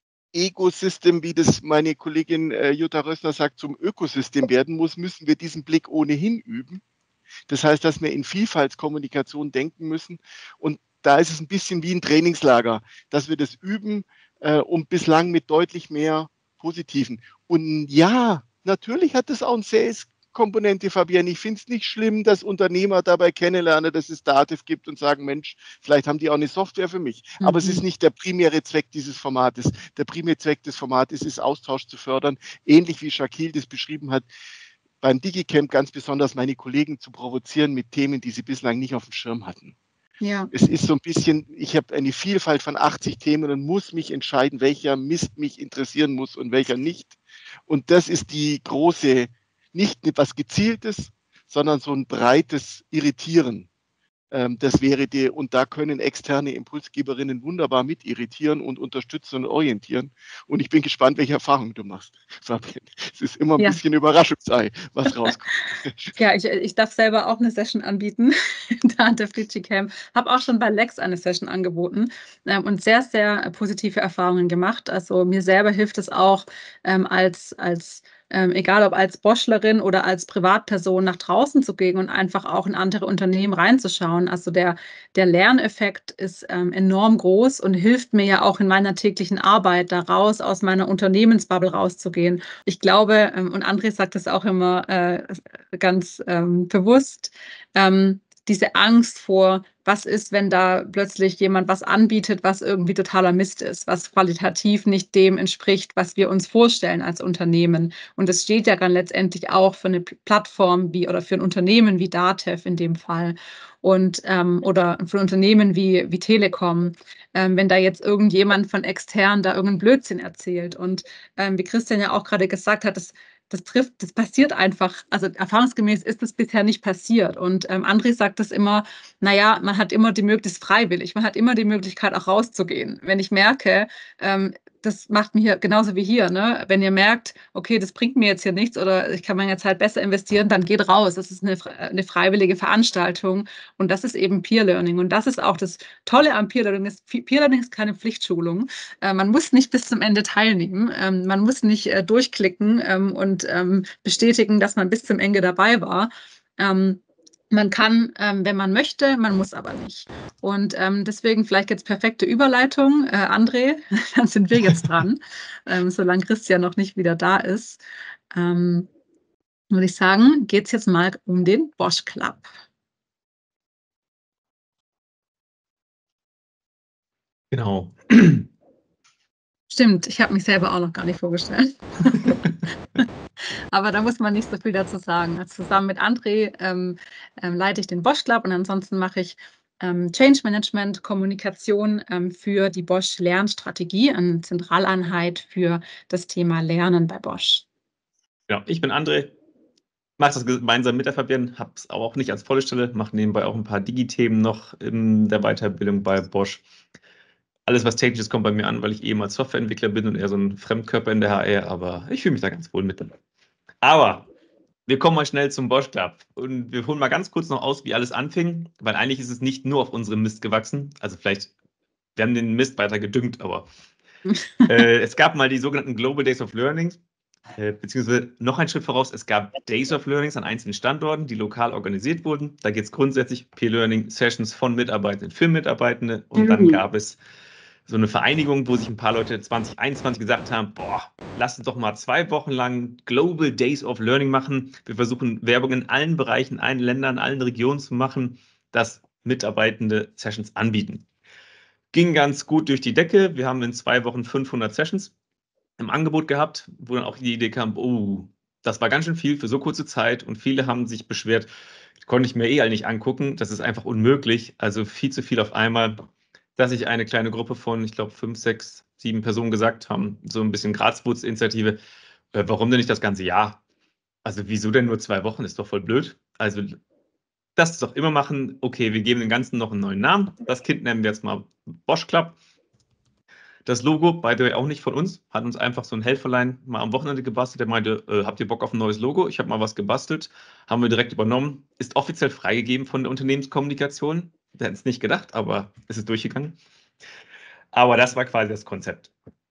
Ecosystem, wie das meine Kollegin äh, Jutta Rössner sagt, zum Ökosystem werden muss, müssen wir diesen Blick ohnehin üben. Das heißt, dass wir in Vielfaltskommunikation denken müssen. Und da ist es ein bisschen wie ein Trainingslager, dass wir das üben äh, und bislang mit deutlich mehr Positiven. Und ja, natürlich hat es auch eine Sales-Komponente, Fabienne. Ich finde es nicht schlimm, dass Unternehmer dabei kennenlernen, dass es Datev gibt und sagen, Mensch, vielleicht haben die auch eine Software für mich. Mhm. Aber es ist nicht der primäre Zweck dieses Formates. Der primäre Zweck des Formates ist, Austausch zu fördern, ähnlich wie Shakil das beschrieben hat, beim DigiCamp ganz besonders meine Kollegen zu provozieren mit Themen, die sie bislang nicht auf dem Schirm hatten. Ja. Es ist so ein bisschen, ich habe eine Vielfalt von achtzig Themen und muss mich entscheiden, welcher Mist mich interessieren muss und welcher nicht. Und das ist die große, nicht etwas Gezieltes, sondern so ein breites Irritieren. Ähm, das wäre die, und da können externe Impulsgeberinnen wunderbar mit irritieren und unterstützen und orientieren. Und ich bin gespannt, welche Erfahrungen du machst, Fabienne. Es ist immer ein Ja. bisschen Überraschungsei, was rauskommt. Ja, ich, ich darf selber auch eine Session anbieten, da an der DigiCamp. Habe auch schon bei Lex eine Session angeboten ähm, und sehr, sehr positive Erfahrungen gemacht. Also mir selber hilft es auch ähm, als, als ähm, egal ob als Boschlerin oder als Privatperson nach draußen zu gehen und einfach auch in andere Unternehmen reinzuschauen. Also der, der Lerneffekt ist ähm, enorm groß und hilft mir ja auch in meiner täglichen Arbeit, da raus aus meiner Unternehmensbubble rauszugehen. Ich glaube, ähm, und André sagt das auch immer äh, ganz ähm, bewusst, ähm, diese Angst vor, was ist, wenn da plötzlich jemand was anbietet, was irgendwie totaler Mist ist, was qualitativ nicht dem entspricht, was wir uns vorstellen als Unternehmen. Und das steht ja dann letztendlich auch für eine Plattform wie oder für ein Unternehmen wie DATEV in dem Fall und ähm, oder für ein Unternehmen wie, wie Telekom, ähm, wenn da jetzt irgendjemand von extern da irgendeinen Blödsinn erzählt. Und ähm, wie Christian ja auch gerade gesagt hat, das Das trifft, das passiert einfach, also erfahrungsgemäß ist das bisher nicht passiert. Und ähm, André sagt das immer, naja, man hat immer die Möglichkeit, freiwillig, man hat immer die Möglichkeit auch rauszugehen. Wenn ich merke, ähm, das macht mir genauso wie hier, ne? Wenn ihr merkt, okay, das bringt mir jetzt hier nichts oder ich kann meine Zeit besser investieren, dann geht raus. Das ist eine, eine freiwillige Veranstaltung und das ist eben Peer Learning. Und das ist auch das Tolle am Peer Learning. Peer Learning ist keine Pflichtschulung. Äh, man muss nicht bis zum Ende teilnehmen. Ähm, man muss nicht äh, durchklicken ähm, und ähm, bestätigen, dass man bis zum Ende dabei war. Ähm, man kann, ähm, wenn man möchte, man muss aber nicht. Und ähm, deswegen vielleicht jetzt perfekte Überleitung. Äh, André, dann sind wir jetzt dran, ähm, solange Christian noch nicht wieder da ist. Ähm, würde ich sagen, geht es jetzt mal um den Bosch Club. Genau. Stimmt, ich habe mich selber auch noch gar nicht vorgestellt. Aber da muss man nicht so viel dazu sagen. Also zusammen mit André ähm, ähm, leite ich den Bosch Club und ansonsten mache ich ähm, Change Management, Kommunikation ähm, für die Bosch Lernstrategie, eine Zentraleinheit für das Thema Lernen bei Bosch. Ja, ich bin André, mache das gemeinsam mit der Fabienne, habe es aber auch nicht als volle Stelle, mache nebenbei auch ein paar Digi-Themen noch in der Weiterbildung bei Bosch. Alles, was technisch ist, kommt bei mir an, weil ich ehemals Softwareentwickler bin und eher so ein Fremdkörper in der H R, aber ich fühle mich da ganz wohl mit dabei. Aber wir kommen mal schnell zum Bosch Club und wir holen mal ganz kurz noch aus, wie alles anfing, weil eigentlich ist es nicht nur auf unserem Mist gewachsen, also vielleicht, wir haben den Mist weiter gedüngt, aber äh, es gab mal die sogenannten Global Days of Learning, äh, beziehungsweise noch einen Schritt voraus, es gab Days of Learnings an einzelnen Standorten, die lokal organisiert wurden. Da geht es grundsätzlich Peer-Learning-Sessions von Mitarbeitenden für Mitarbeitende und mhm. dann gab es so eine Vereinigung, wo sich ein paar Leute zwanzig einundzwanzig gesagt haben, boah, lass uns doch mal zwei Wochen lang Global Days of Learning machen. Wir versuchen Werbung in allen Bereichen, in allen Ländern, in allen Regionen zu machen, dass Mitarbeitende Sessions anbieten. Ging ganz gut durch die Decke. Wir haben in zwei Wochen fünfhundert Sessions im Angebot gehabt, wo dann auch die Idee kam, oh, das war ganz schön viel für so kurze Zeit und viele haben sich beschwert, konnte ich mir eh all nicht angucken, das ist einfach unmöglich, also viel zu viel auf einmal, dass sich eine kleine Gruppe von, ich glaube, fünf, sechs, sieben Personen gesagt haben, so ein bisschen Grazwurz-Initiative, äh, warum denn nicht das ganze Jahr? Also wieso denn nur zwei Wochen? Ist doch voll blöd. Also das doch immer machen. Okay, wir geben dem Ganzen noch einen neuen Namen. Das Kind nennen wir jetzt mal Bosch Club. Das Logo, by the way, auch nicht von uns, hat uns einfach so ein Helferlein mal am Wochenende gebastelt. Der meinte, äh, habt ihr Bock auf ein neues Logo? Ich habe mal was gebastelt. Haben wir direkt übernommen. Ist offiziell freigegeben von der Unternehmenskommunikation. Wir hätten es nicht gedacht, aber es ist durchgegangen. Aber das war quasi das Konzept.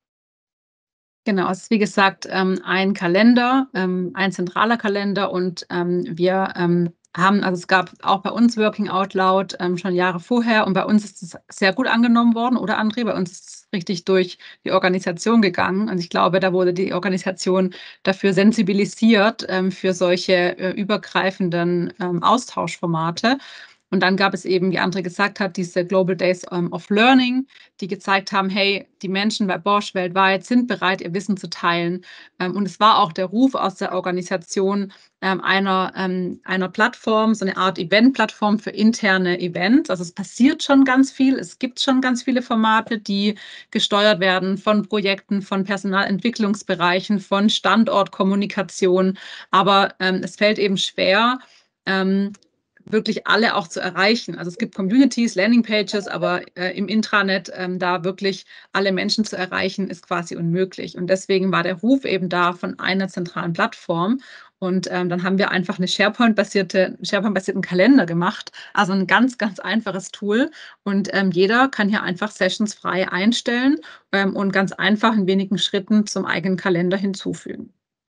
Genau, es ist wie gesagt ein Kalender, ein zentraler Kalender und wir haben, also es gab auch bei uns Working Out Loud schon Jahre vorher und bei uns ist es sehr gut angenommen worden, oder André? Bei uns ist es richtig durch die Organisation gegangen und ich glaube, da wurde die Organisation dafür sensibilisiert für solche übergreifenden Austauschformate. Und dann gab es eben, wie André gesagt hat, diese Global Days of Learning, die gezeigt haben, hey, die Menschen bei Bosch weltweit sind bereit, ihr Wissen zu teilen. Und es war auch der Ruf aus der Organisation einer, einer Plattform, so eine Art Event-Plattform für interne Events. Also es passiert schon ganz viel. Es gibt schon ganz viele Formate, die gesteuert werden von Projekten, von Personalentwicklungsbereichen, von Standortkommunikation. Aber es fällt eben schwer, wirklich alle auch zu erreichen. Also es gibt Communities, Landingpages, aber äh, im Intranet ähm, da wirklich alle Menschen zu erreichen, ist quasi unmöglich. Und deswegen war der Ruf eben da von einer zentralen Plattform. Und ähm, dann haben wir einfach eine SharePoint-basierte, SharePoint-basierten Kalender gemacht. Also ein ganz, ganz einfaches Tool. Und ähm, jeder kann hier einfach Sessions frei einstellen ähm, und ganz einfach in wenigen Schritten zum eigenen Kalender hinzufügen.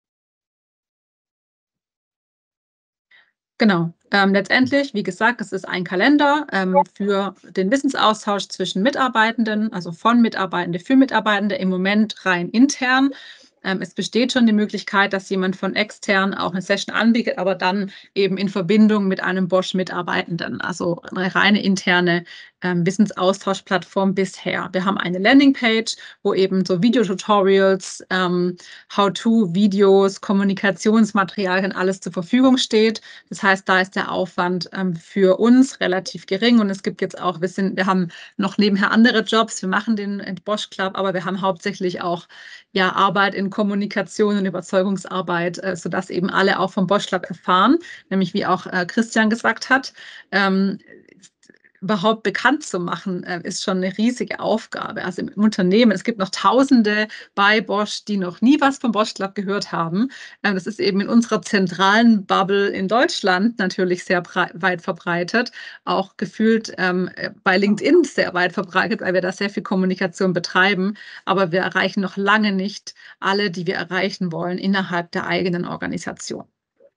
Genau. Ähm, letztendlich, wie gesagt, es ist ein Kalender ähm, für den Wissensaustausch zwischen Mitarbeitenden, also von Mitarbeitende für Mitarbeitende, im Moment rein intern. Ähm, es besteht schon die Möglichkeit, dass jemand von extern auch eine Session anbietet, aber dann eben in Verbindung mit einem Bosch-Mitarbeitenden, also eine reine interne ähm, Wissensaustauschplattform bisher. Wir haben eine Landingpage, wo eben so Videotutorials, ähm, How-to-Videos, Kommunikationsmaterialien, alles zur Verfügung steht. Das heißt, da ist der Aufwand ähm, für uns relativ gering und es gibt jetzt auch, wir, sind, wir haben noch nebenher andere Jobs, wir machen den Bosch Club, aber wir haben hauptsächlich auch ja, Arbeit in Kommunikation und Überzeugungsarbeit, äh, sodass eben alle auch vom Bosch Club erfahren, nämlich wie auch äh, Christian gesagt hat, ähm, überhaupt bekannt zu machen, äh, ist schon eine riesige Aufgabe. Also im Unternehmen, es gibt noch Tausende bei Bosch, die noch nie was vom Bosch Club gehört haben. Ähm, das ist eben in unserer zentralen Bubble in Deutschland natürlich sehr weit verbreitet, auch gefühlt ähm, bei LinkedIn sehr weit verbreitet, weil wir da sehr viel Kommunikation betreiben. Aber wir erreichen noch lange nicht alle, die wir erreichen wollen, innerhalb der eigenen Organisation.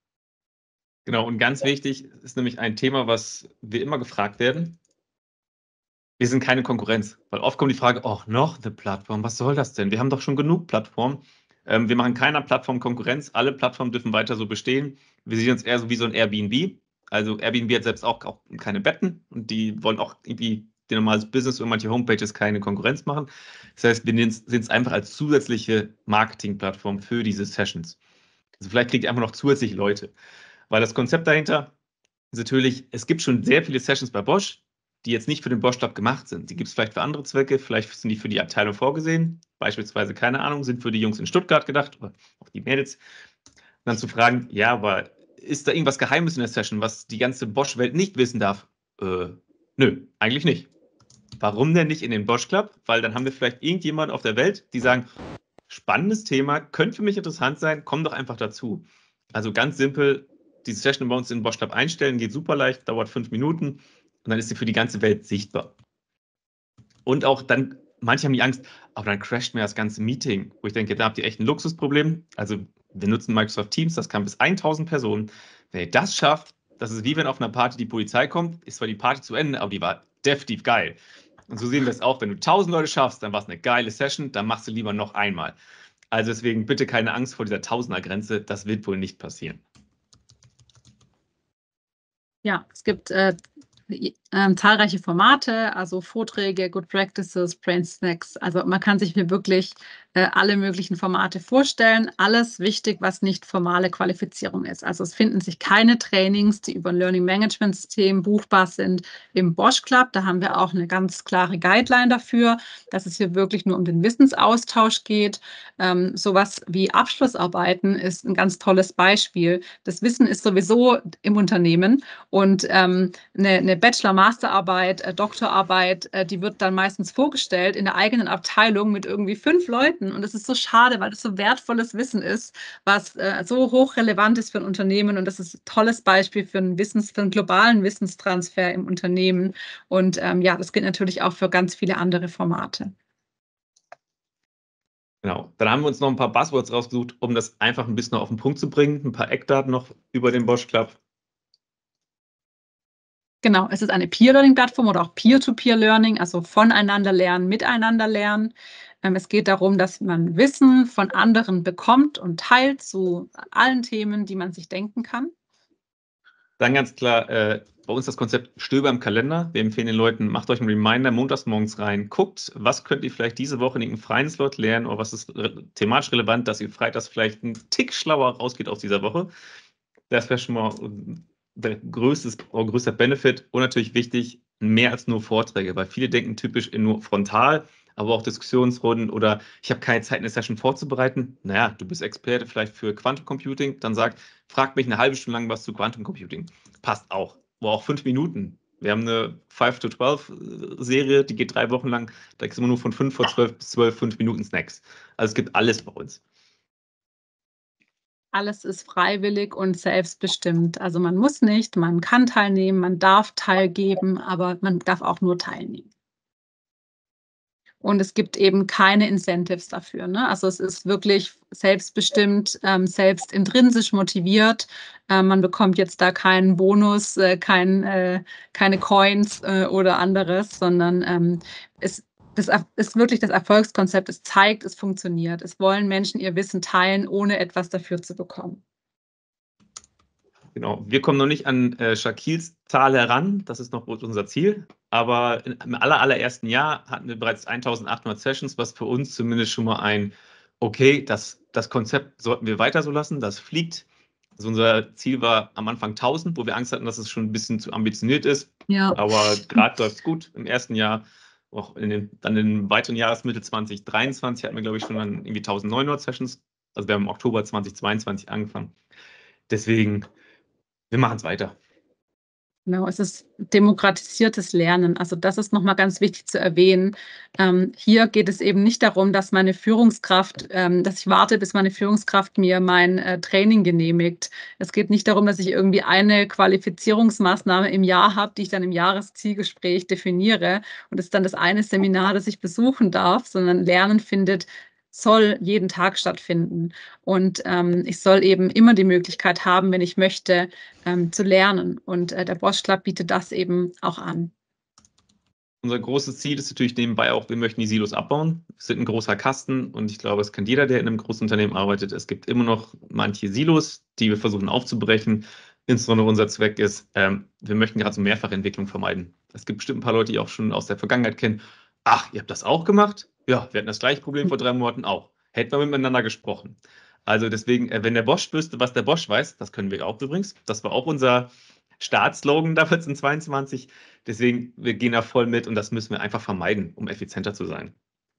Genau, und ganz wichtig ist nämlich ein Thema, was wir immer gefragt werden. Wir sind keine Konkurrenz, weil oft kommt die Frage, oh, noch eine Plattform, was soll das denn? Wir haben doch schon genug Plattformen. Ähm, wir machen keiner Plattform Konkurrenz, alle Plattformen dürfen weiter so bestehen. Wir sehen uns eher so wie so ein Airbnb. Also Airbnb hat selbst auch, auch keine Betten und die wollen auch irgendwie den normales Business und manche Homepages keine Konkurrenz machen. Das heißt, wir sehen es einfach als zusätzliche Marketingplattform für diese Sessions. Also vielleicht kriegt ihr einfach noch zusätzlich Leute. Weil das Konzept dahinter ist natürlich, es gibt schon sehr viele Sessions bei Bosch, die jetzt nicht für den Bosch Club gemacht sind. Die gibt es vielleicht für andere Zwecke, vielleicht sind die für die Abteilung vorgesehen, beispielsweise, keine Ahnung, sind für die Jungs in Stuttgart gedacht oder auch die Mädels. Und dann zu fragen, ja, aber ist da irgendwas Geheimes in der Session, was die ganze Bosch-Welt nicht wissen darf? Äh, nö, eigentlich nicht. Warum denn nicht in den Bosch Club? Weil dann haben wir vielleicht irgendjemanden auf der Welt, die sagen, spannendes Thema, könnte für mich interessant sein, komm doch einfach dazu. Also ganz simpel, diese Session bei uns in den Bosch Club einstellen, geht super leicht, dauert fünf Minuten und dann ist sie für die ganze Welt sichtbar. Und auch dann, manche haben die Angst, aber dann crasht mir das ganze Meeting, wo ich denke, da habt ihr echt ein Luxusproblem. Also wir nutzen Microsoft Teams, das kann bis tausend Personen. Wenn ihr das schafft, das ist wie wenn auf einer Party die Polizei kommt, ist zwar die Party zu Ende, aber die war definitiv geil. Und so sehen wir es auch, wenn du tausend Leute schaffst, dann war es eine geile Session, dann machst du lieber noch einmal. Also deswegen bitte keine Angst vor dieser Tausender-Grenze, das wird wohl nicht passieren. Ja, es gibt äh, äh, zahlreiche Formate, also Vorträge, Good Practices, Brain Snacks. Also man kann sich hier wirklich äh, alle möglichen Formate vorstellen. Alles wichtig, was nicht formale Qualifizierung ist. Also es finden sich keine Trainings, die über ein Learning Management System buchbar sind im Bosch Club. Da haben wir auch eine ganz klare Guideline dafür, dass es hier wirklich nur um den Wissensaustausch geht. Ähm, sowas wie Abschlussarbeiten ist ein ganz tolles Beispiel. Das Wissen ist sowieso im Unternehmen und ähm, eine, eine Bachelor-Masterarbeit, äh, Doktorarbeit, äh, die wird dann meistens vorgestellt in der eigenen Abteilung mit irgendwie fünf Leuten. Und das ist so schade, weil das so wertvolles Wissen ist, was äh, so hochrelevant ist für ein Unternehmen. Und das ist ein tolles Beispiel für einen, Wissens-, für einen globalen Wissenstransfer im Unternehmen. Und ähm, ja, das gilt natürlich auch für ganz viele andere Formate. Genau, dann haben wir uns noch ein paar Buzzwords rausgesucht, um das einfach ein bisschen auf den Punkt zu bringen. Ein paar Eckdaten noch über den Bosch Club. Genau, es ist eine Peer-Learning-Plattform oder auch Peer-to-Peer-Learning, also voneinander lernen, miteinander lernen. Ähm, es geht darum, dass man Wissen von anderen bekommt und teilt zu allen Themen, die man sich denken kann. Dann ganz klar, äh, bei uns das Konzept Stöber im Kalender. Wir empfehlen den Leuten, macht euch einen Reminder montags morgens rein, guckt, was könnt ihr vielleicht diese Woche in irgendeinem freien Slot lernen oder was ist re thematisch relevant, dass ihr freitags vielleicht einen Tick schlauer rausgeht aus dieser Woche. Das wäre schon mal der größte, größter Benefit und natürlich wichtig, mehr als nur Vorträge, weil viele denken typisch in nur frontal, aber auch Diskussionsrunden oder ich habe keine Zeit, eine Session vorzubereiten. Naja, du bist Experte vielleicht für Quantum Computing, dann sag, frag mich eine halbe Stunde lang was zu Quantum Computing. Passt auch. Oder auch fünf Minuten. Wir haben eine five to twelve Serie, die geht drei Wochen lang. Da gibt es immer nur von fünf vor zwölf bis zwölf, fünf Minuten Snacks. Also es gibt alles bei uns. Alles ist freiwillig und selbstbestimmt. Also man muss nicht, man kann teilnehmen, man darf teilgeben, aber man darf auch nur teilnehmen. Und es gibt eben keine Incentives dafür. Ne? Also es ist wirklich selbstbestimmt, ähm, selbst intrinsisch motiviert. Ähm, man bekommt jetzt da keinen Bonus, äh, kein, äh, keine Coins äh, oder anderes, sondern ähm, es das ist wirklich das Erfolgskonzept. Es zeigt, es funktioniert. Es wollen Menschen ihr Wissen teilen, ohne etwas dafür zu bekommen. Genau, wir kommen noch nicht an äh, Shakils Zahl heran, das ist noch unser Ziel, aber im aller, allerersten Jahr hatten wir bereits eintausendachthundert Sessions, was für uns zumindest schon mal ein, okay, das, das Konzept sollten wir weiter so lassen, das fliegt. Also unser Ziel war am Anfang tausend, wo wir Angst hatten, dass es schon ein bisschen zu ambitioniert ist, Ja. aber gerade läuft es gut. Im ersten Jahr, auch in den, dann im weiteren Jahresmittel zwanzig dreiundzwanzig hatten wir, glaube ich, schon dann irgendwie eintausendneunhundert Sessions, also wir haben im Oktober zweitausendzweiundzwanzig angefangen. Deswegen, wir machen es weiter. Genau, es ist demokratisiertes Lernen. Also das ist nochmal ganz wichtig zu erwähnen. Ähm, hier geht es eben nicht darum, dass meine Führungskraft, ähm, dass ich warte, bis meine Führungskraft mir mein äh, Training genehmigt. Es geht nicht darum, dass ich irgendwie eine Qualifizierungsmaßnahme im Jahr habe, die ich dann im Jahreszielgespräch definiere. Und das ist dann das eine Seminar, das ich besuchen darf, sondern Lernen findet soll jeden Tag stattfinden. Und ähm, ich soll eben immer die Möglichkeit haben, wenn ich möchte, ähm, zu lernen. Und äh, der Bosch Club bietet das eben auch an. Unser großes Ziel ist natürlich nebenbei auch, wir möchten die Silos abbauen. Wir sind ein großer Kasten und ich glaube, es kennt jeder, der in einem großen Unternehmen arbeitet. Es gibt immer noch manche Silos, die wir versuchen aufzubrechen. Insbesondere unser Zweck ist, ähm, wir möchten gerade so Mehrfachentwicklung vermeiden. Es gibt bestimmt ein paar Leute, die auch schon aus der Vergangenheit kennen. Ach, ihr habt das auch gemacht? Ja, wir hatten das gleiche Problem vor drei Monaten auch. Hätten wir miteinander gesprochen. Also deswegen, wenn der Bosch wüsste, was der Bosch weiß, das können wir auch übrigens. Das war auch unser Startslogan damals in zweiundzwanzig. Deswegen, wir gehen da voll mit und das müssen wir einfach vermeiden, um effizienter zu sein.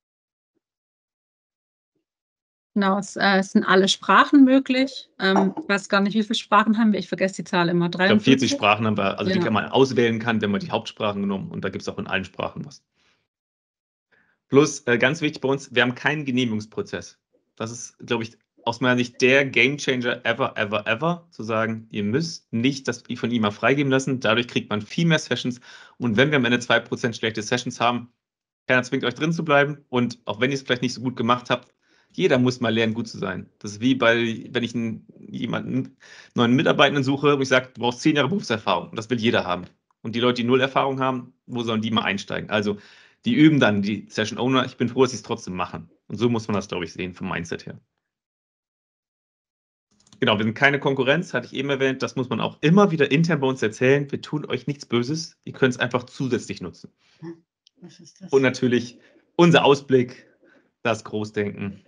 Genau, es, äh, es sind alle Sprachen möglich. Ähm, ich weiß gar nicht, wie viele Sprachen haben wir. Ich vergesse die Zahl immer. Ich glaube, dreiundvierzig? vierzig Sprachen haben wir, also Ja. die man auswählen kann, wenn man die Hauptsprachen genommen und da gibt es auch in allen Sprachen was. Plus, äh, ganz wichtig bei uns, wir haben keinen Genehmigungsprozess. Das ist, glaube ich, aus meiner Sicht der Gamechanger ever, ever, ever, zu sagen, ihr müsst nicht das von ihm mal freigeben lassen. Dadurch kriegt man viel mehr Sessions. Und wenn wir am Ende zwei Prozent schlechte Sessions haben, keiner zwingt euch drin zu bleiben. Und auch wenn ihr es vielleicht nicht so gut gemacht habt, jeder muss mal lernen, gut zu sein. Das ist wie bei, wenn ich einen, jemanden, neuen Mitarbeitenden suche und ich sage, du brauchst zehn Jahre Berufserfahrung. Und das will jeder haben. Und die Leute, die null Erfahrung haben, wo sollen die mal einsteigen? Also die üben dann, die Session Owner. Ich bin froh, dass sie es trotzdem machen. Und so muss man das, glaube ich, sehen, vom Mindset her. Genau, wir sind keine Konkurrenz, hatte ich eben erwähnt. Das muss man auch immer wieder intern bei uns erzählen. Wir tun euch nichts Böses. Ihr könnt es einfach zusätzlich nutzen. Was ist das? Und natürlich unser Ausblick, das Großdenken.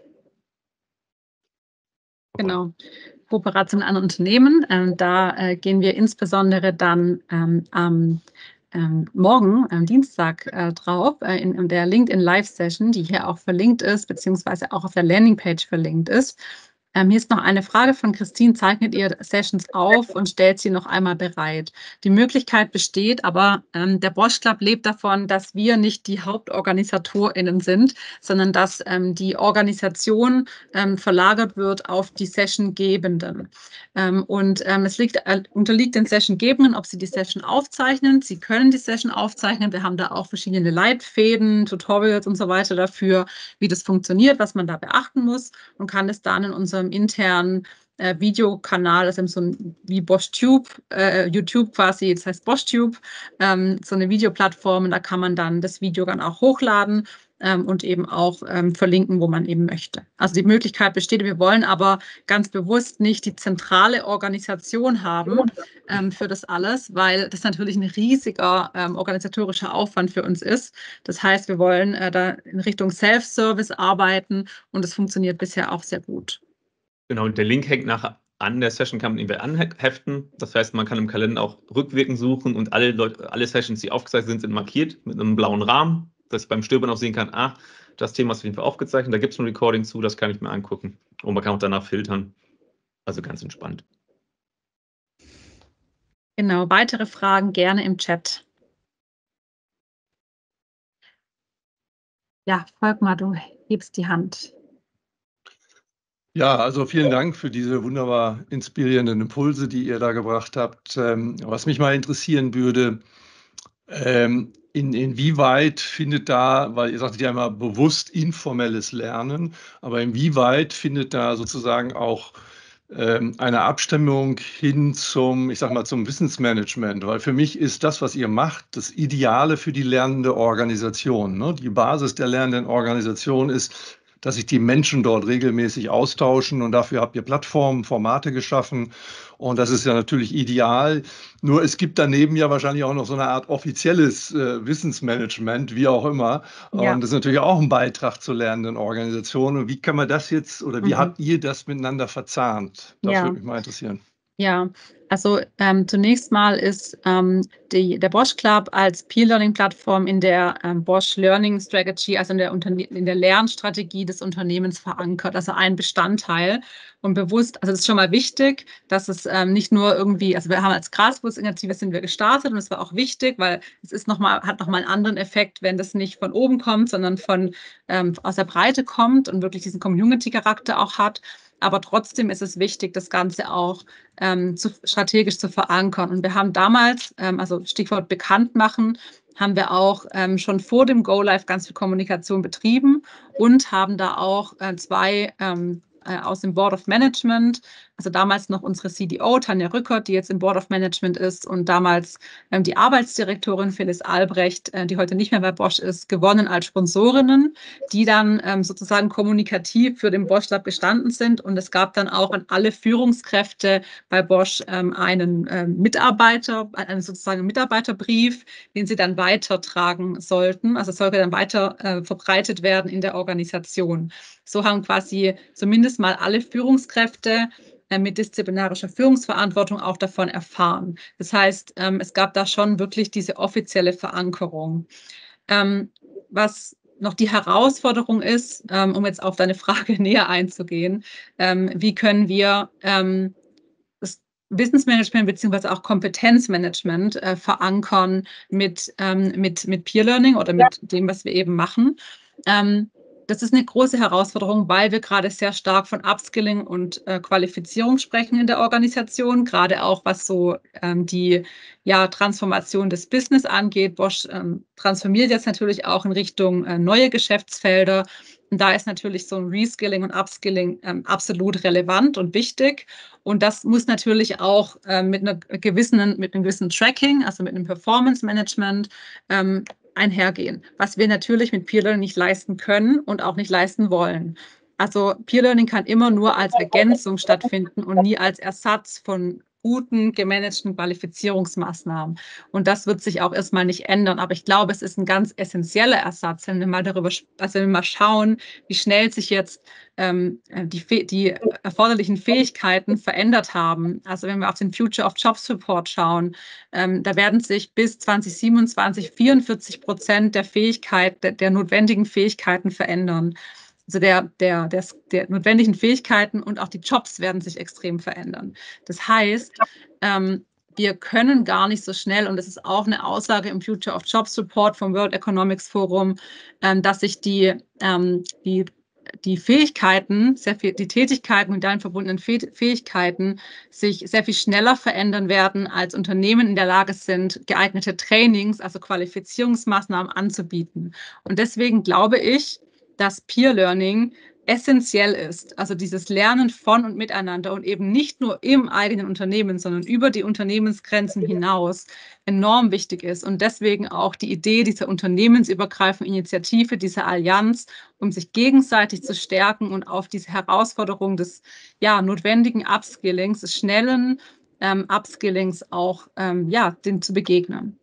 Genau. Kooperation an Unternehmen. Ähm, da äh, gehen wir insbesondere dann ähm, am ähm, morgen, am Dienstag äh, drauf, äh, in, in der LinkedIn Live-Session, die hier auch verlinkt ist, beziehungsweise auch auf der Landingpage verlinkt ist. Ähm, hier ist noch eine Frage von Christine. Zeichnet ihr Sessions auf und stellt sie noch einmal bereit? Die Möglichkeit besteht, aber ähm, der Bosch Club lebt davon, dass wir nicht die HauptorganisatorInnen sind, sondern dass ähm, die Organisation ähm, verlagert wird auf die Sessiongebenden. Ähm, und ähm, es liegt, äh, unterliegt den Sessiongebenden, ob sie die Session aufzeichnen. Sie können die Session aufzeichnen. Wir haben da auch verschiedene Leitfäden, Tutorials und so weiter dafür, wie das funktioniert, was man da beachten muss, und kann es dann in unserem internen äh, Videokanal, das ist so ein, wie BoschTube, äh, YouTube quasi, das heißt BoschTube, ähm, so eine Videoplattform, und da kann man dann das Video dann auch hochladen ähm, und eben auch ähm, verlinken, wo man eben möchte. Also die Möglichkeit besteht, wir wollen aber ganz bewusst nicht die zentrale Organisation haben ähm, für das alles, weil das natürlich ein riesiger ähm, organisatorischer Aufwand für uns ist. Das heißt, wir wollen äh, da in Richtung Self-Service arbeiten und es funktioniert bisher auch sehr gut. Genau, und der Link hängt nachher an der Session, kann man irgendwie anheften. Das heißt, man kann im Kalender auch rückwirkend suchen und alle Leute, alle Sessions, die aufgezeichnet sind, sind markiert mit einem blauen Rahmen, dass ich beim Stöbern auch sehen kann, ah, das Thema ist auf jeden Fall aufgezeichnet, da gibt es ein Recording zu, das kann ich mir angucken. Und man kann auch danach filtern. Also ganz entspannt. Genau, weitere Fragen gerne im Chat. Ja, Volkmar, du hebst die Hand. Ja, also vielen Dank für diese wunderbar inspirierenden Impulse, die ihr da gebracht habt. Ähm, was mich mal interessieren würde, ähm, in, inwieweit findet da, weil ihr sagtet ja immer bewusst informelles Lernen, aber inwieweit findet da sozusagen auch ähm, eine Abstimmung hin zum, ich sag mal, zum Wissensmanagement, weil für mich ist das, was ihr macht, das Ideale für die lernende Organisation. Ne? Die Basis der lernenden Organisation ist, dass sich die Menschen dort regelmäßig austauschen, und dafür habt ihr Plattformen, Formate geschaffen, und das ist ja natürlich ideal. Nur es gibt daneben ja wahrscheinlich auch noch so eine Art offizielles äh, Wissensmanagement, wie auch immer, Ja. und das ist natürlich auch ein Beitrag zur lernenden Organisation. Und wie kann man das jetzt, oder wie Mhm. habt ihr das miteinander verzahnt? Das Ja. würde mich mal interessieren. Ja, also ähm, zunächst mal ist ähm, die, der Bosch Club als Peer-Learning-Plattform in der ähm, Bosch Learning Strategy, also in der, Unterne in der Lernstrategie des Unternehmens verankert, also ein Bestandteil und bewusst, also es ist schon mal wichtig, dass es ähm, nicht nur irgendwie, also wir haben als Graswurzelsinitiative sind wir gestartet und es war auch wichtig, weil es ist noch mal, hat nochmal einen anderen Effekt, wenn das nicht von oben kommt, sondern von ähm, aus der Breite kommt und wirklich diesen Community-Charakter auch hat. Aber trotzdem ist es wichtig, das Ganze auch ähm, zu, strategisch zu verankern. Und wir haben damals, ähm, also Stichwort bekannt machen, haben wir auch ähm, schon vor dem Go-Live ganz viel Kommunikation betrieben und haben da auch äh, zwei ähm, äh, aus dem Board of Management, also damals noch unsere C D O, Tanja Rückert, die jetzt im Board of Management ist, und damals ähm, die Arbeitsdirektorin Phyllis Albrecht, äh, die heute nicht mehr bei Bosch ist, gewonnen als Sponsorinnen, die dann ähm, sozusagen kommunikativ für den Bosch Lab gestanden sind. Und es gab dann auch an alle Führungskräfte bei Bosch ähm, einen ähm, Mitarbeiter, einen sozusagen Mitarbeiterbrief, den sie dann weitertragen sollten. Also es sollte dann weiter äh, verbreitet werden in der Organisation. So haben quasi zumindest mal alle Führungskräfte äh, mit disziplinarischer Führungsverantwortung auch davon erfahren. Das heißt, ähm, es gab da schon wirklich diese offizielle Verankerung. Ähm, was noch die Herausforderung ist, ähm, um jetzt auf deine Frage näher einzugehen, ähm, wie können wir ähm, das Wissensmanagement beziehungsweise auch Kompetenzmanagement äh, verankern mit, ähm, mit, mit Peer Learning oder mit dem, was wir eben machen. Ähm, das ist eine große Herausforderung, weil wir gerade sehr stark von Upskilling und äh, Qualifizierung sprechen in der Organisation, gerade auch was so ähm, die ja, Transformation des Business angeht. Bosch ähm, transformiert jetzt natürlich auch in Richtung äh, neue Geschäftsfelder. Und da ist natürlich so ein Reskilling und Upskilling ähm, absolut relevant und wichtig. Und das muss natürlich auch äh, mit, einer gewissen, mit einem gewissen Tracking, also mit einem Performance Management, ähm, einhergehen, was wir natürlich mit Peer Learning nicht leisten können und auch nicht leisten wollen. Also Peer Learning kann immer nur als Ergänzung stattfinden und nie als Ersatz von guten, gemanagten Qualifizierungsmaßnahmen. Und das wird sich auch erstmal nicht ändern. Aber ich glaube, es ist ein ganz essentieller Ersatz, wenn wir mal darüber, also wenn wir mal schauen, wie schnell sich jetzt ähm, die, die erforderlichen Fähigkeiten verändert haben. Also wenn wir auf den Future of Jobs Report schauen, ähm, da werden sich bis zwanzig siebenundzwanzig vierundvierzig Prozent der Fähigkeit, der, der notwendigen Fähigkeiten verändern. Also der, der, der, der notwendigen Fähigkeiten und auch die Jobs werden sich extrem verändern. Das heißt, ähm, wir können gar nicht so schnell, und das ist auch eine Aussage im Future of Jobs Report vom World Economics Forum, ähm, dass sich die, ähm, die, die Fähigkeiten, sehr viel, die Tätigkeiten und damit verbundenen Fähigkeiten sich sehr viel schneller verändern werden, als Unternehmen in der Lage sind, geeignete Trainings, also Qualifizierungsmaßnahmen anzubieten. Und deswegen glaube ich, dass Peer Learning essentiell ist, also dieses Lernen von und miteinander und eben nicht nur im eigenen Unternehmen, sondern über die Unternehmensgrenzen hinaus enorm wichtig ist und deswegen auch die Idee dieser unternehmensübergreifenden Initiative, dieser Allianz, um sich gegenseitig zu stärken und auf diese Herausforderung des ja, notwendigen Upskillings, des schnellen ähm, Upskillings auch ähm, ja, dem zu begegnen.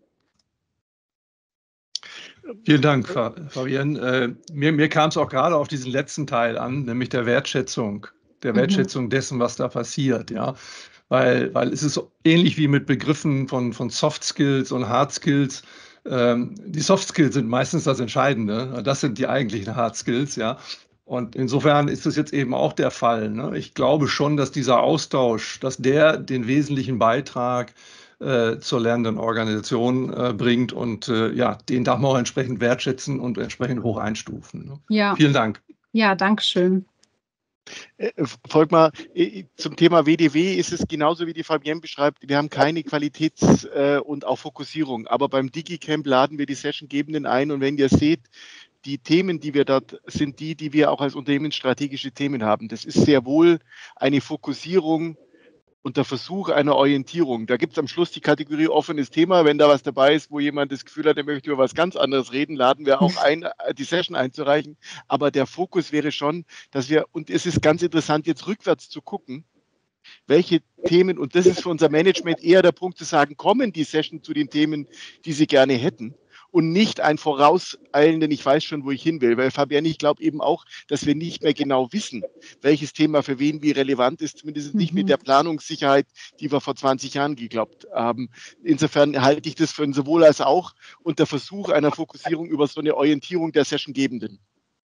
Vielen Dank, Fabienne. Äh, mir mir kam es auch gerade auf diesen letzten Teil an, nämlich der Wertschätzung, der Wertschätzung mhm. dessen, was da passiert. Ja? Weil, weil es ist ähnlich wie mit Begriffen von, von Soft Skills und Hard Skills. Ähm, die Soft Skills sind meistens das Entscheidende. Das sind die eigentlichen Hard Skills. Ja? Und insofern ist das jetzt eben auch der Fall. Ne? Ich glaube schon, dass dieser Austausch, dass der den wesentlichen Beitrag äh, zur lernenden Organisation äh, bringt und äh, ja, den darf man auch entsprechend wertschätzen und entsprechend hoch einstufen. Ne? Ja. Vielen Dank. Ja, danke schön. Volkmar, zum Thema W D W ist es genauso, wie die Fabienne beschreibt. Wir haben keine Qualitäts- und auch Fokussierung. Aber beim DigiCamp laden wir die Sessiongebenden ein. Und wenn ihr seht, die Themen, die wir dort, sind die, die wir auch als unternehmensstrategische Themen haben. Das ist sehr wohl eine Fokussierung und der Versuch einer Orientierung. Da gibt es am Schluss die Kategorie offenes Thema. Wenn da was dabei ist, wo jemand das Gefühl hat, er möchte über was ganz anderes reden, laden wir auch ein, die Session einzureichen. Aber der Fokus wäre schon, dass wir, und es ist ganz interessant, jetzt rückwärts zu gucken, welche Themen, und das ist für unser Management eher der Punkt zu sagen, kommen die Session zu den Themen, die sie gerne hätten, und nicht ein vorauseilenden, ich weiß schon, wo ich hin will. Weil Fabienne, ich glaube eben auch, dass wir nicht mehr genau wissen, welches Thema für wen wie relevant ist, zumindest nicht mit der Planungssicherheit, die wir vor zwanzig Jahren geglaubt haben. Insofern halte ich das für ein sowohl als auch und der Versuch einer Fokussierung über so eine Orientierung der Sessiongebenden.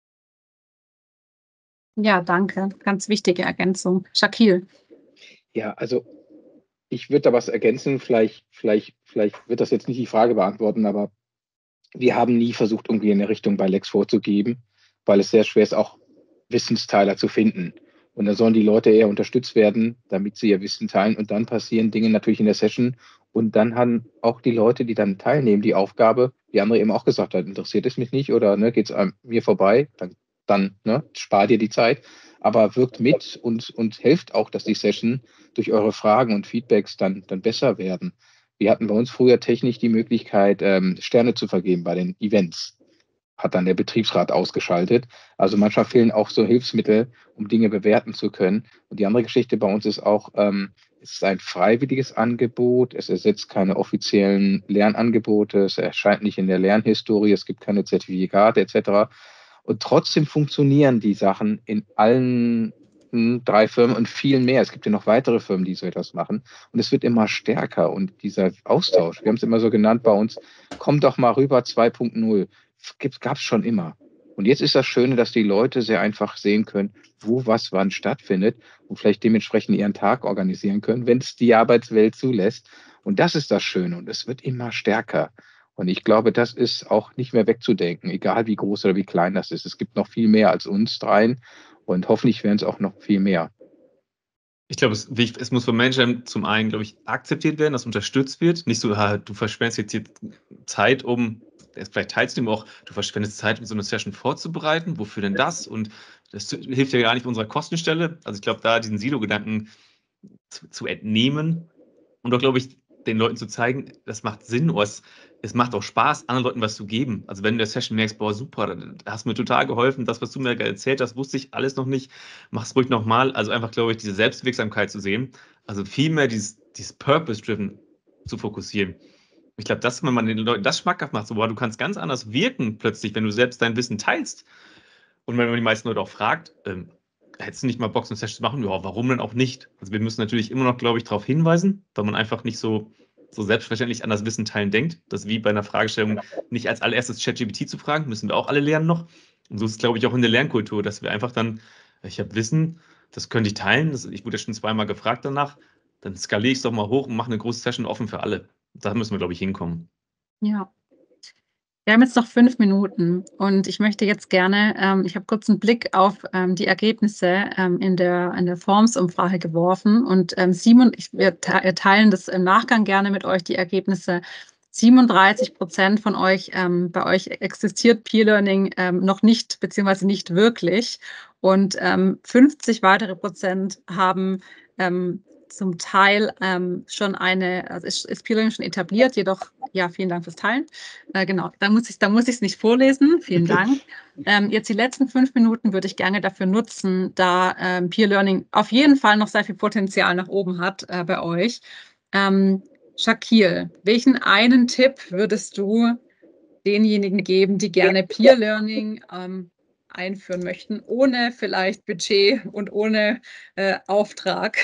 Ja, danke. Ganz wichtige Ergänzung. Shakil. Ja, also ich würde da was ergänzen. Vielleicht, vielleicht, vielleicht wird das jetzt nicht die Frage beantworten, aber wir haben nie versucht, irgendwie eine Richtung bei Lex vorzugeben, weil es sehr schwer ist, auch Wissensteiler zu finden. Und da sollen die Leute eher unterstützt werden, damit sie ihr Wissen teilen. Und dann passieren Dinge natürlich in der Session. Und dann haben auch die Leute, die dann teilnehmen, die Aufgabe, die andere eben auch gesagt hat, interessiert es mich nicht oder ne, geht es an mir vorbei, dann, dann ne, spar dir die Zeit. Aber wirkt mit und, und helft auch, dass die Session durch eure Fragen und Feedbacks dann, dann besser werden. Wir hatten bei uns früher technisch die Möglichkeit, ähm, Sterne zu vergeben bei den Events. Hat dann der Betriebsrat ausgeschaltet. Also manchmal fehlen auch so Hilfsmittel, um Dinge bewerten zu können. Und die andere Geschichte bei uns ist auch, ähm, es ist ein freiwilliges Angebot. Es ersetzt keine offiziellen Lernangebote. Es erscheint nicht in der Lernhistorie. Es gibt keine Zertifikate et cetera. Und trotzdem funktionieren die Sachen in allen drei Firmen und viel mehr. Es gibt ja noch weitere Firmen, die so etwas machen. Und es wird immer stärker. Und dieser Austausch, wir haben es immer so genannt bei uns, komm doch mal rüber zwei Punkt null. Gab es schon immer. Und jetzt ist das Schöne, dass die Leute sehr einfach sehen können, wo was wann stattfindet und vielleicht dementsprechend ihren Tag organisieren können, wenn es die Arbeitswelt zulässt. Und das ist das Schöne. Und es wird immer stärker. Und ich glaube, das ist auch nicht mehr wegzudenken, egal wie groß oder wie klein das ist. Es gibt noch viel mehr als uns dreien. Und hoffentlich werden es auch noch viel mehr. Ich glaube, es, es muss von Menschen zum einen, glaube ich, akzeptiert werden, dass unterstützt wird. Nicht so, ah, du verschwendest jetzt hier Zeit, um, vielleicht teilst du ihm auch, du verschwendest Zeit, um so eine Session vorzubereiten. Wofür denn das? Und das hilft ja gar nicht unserer Kostenstelle. Also ich glaube, da diesen Silo-Gedanken zu, zu entnehmen und auch, glaube ich, den Leuten zu zeigen, das macht Sinn, oder es, es macht auch Spaß, anderen Leuten was zu geben. Also wenn du in der Session merkst, boah, super, da hast du mir total geholfen, das, was du mir erzählt hast, wusste ich alles noch nicht, mach es ruhig nochmal. Also einfach, glaube ich, diese Selbstwirksamkeit zu sehen, also vielmehr dieses, dieses Purpose-Driven zu fokussieren. Ich glaube, dass wenn man den Leuten das schmackhaft macht, so, boah, du kannst ganz anders wirken plötzlich, wenn du selbst dein Wissen teilst. Und wenn man die meisten Leute auch fragt, ähm, hättest du nicht mal Bock, eine Session zu machen? Ja, warum denn auch nicht? Also wir müssen natürlich immer noch, glaube ich, darauf hinweisen, weil man einfach nicht so, so selbstverständlich an das Wissen teilen denkt. Das ist wie bei einer Fragestellung nicht als allererstes ChatGPT zu fragen, müssen wir auch alle lernen noch. Und so ist es, glaube ich, auch in der Lernkultur, dass wir einfach dann, ich habe Wissen, das könnte ich teilen, das, ich wurde ja schon zweimal gefragt danach, dann skaliere ich es doch mal hoch und mache eine große Session offen für alle. Da müssen wir, glaube ich, hinkommen. Ja. Wir haben jetzt noch fünf Minuten und ich möchte jetzt gerne, ähm, ich habe kurz einen Blick auf ähm, die Ergebnisse ähm, in der, in der Forms-Umfrage geworfen und ähm, Simon, ich, wir teilen das im Nachgang gerne mit euch, die Ergebnisse. siebenunddreißig Prozent von euch, ähm, bei euch existiert Peer Learning ähm, noch nicht, beziehungsweise nicht wirklich. Und ähm, fünfzig weitere Prozent haben ähm, zum Teil ähm, schon eine, also ist, ist Peer Learning schon etabliert, jedoch, ja, vielen Dank fürs Teilen. Äh, genau, da muss ich da muss ich es nicht vorlesen. Vielen Dank. Ähm, jetzt die letzten fünf Minuten würde ich gerne dafür nutzen, da ähm, Peer Learning auf jeden Fall noch sehr viel Potenzial nach oben hat äh, bei euch. Ähm, Shakil, welchen einen Tipp würdest du denjenigen geben, die gerne Peer Learning ähm, einführen möchten, ohne vielleicht Budget und ohne äh, Auftrag?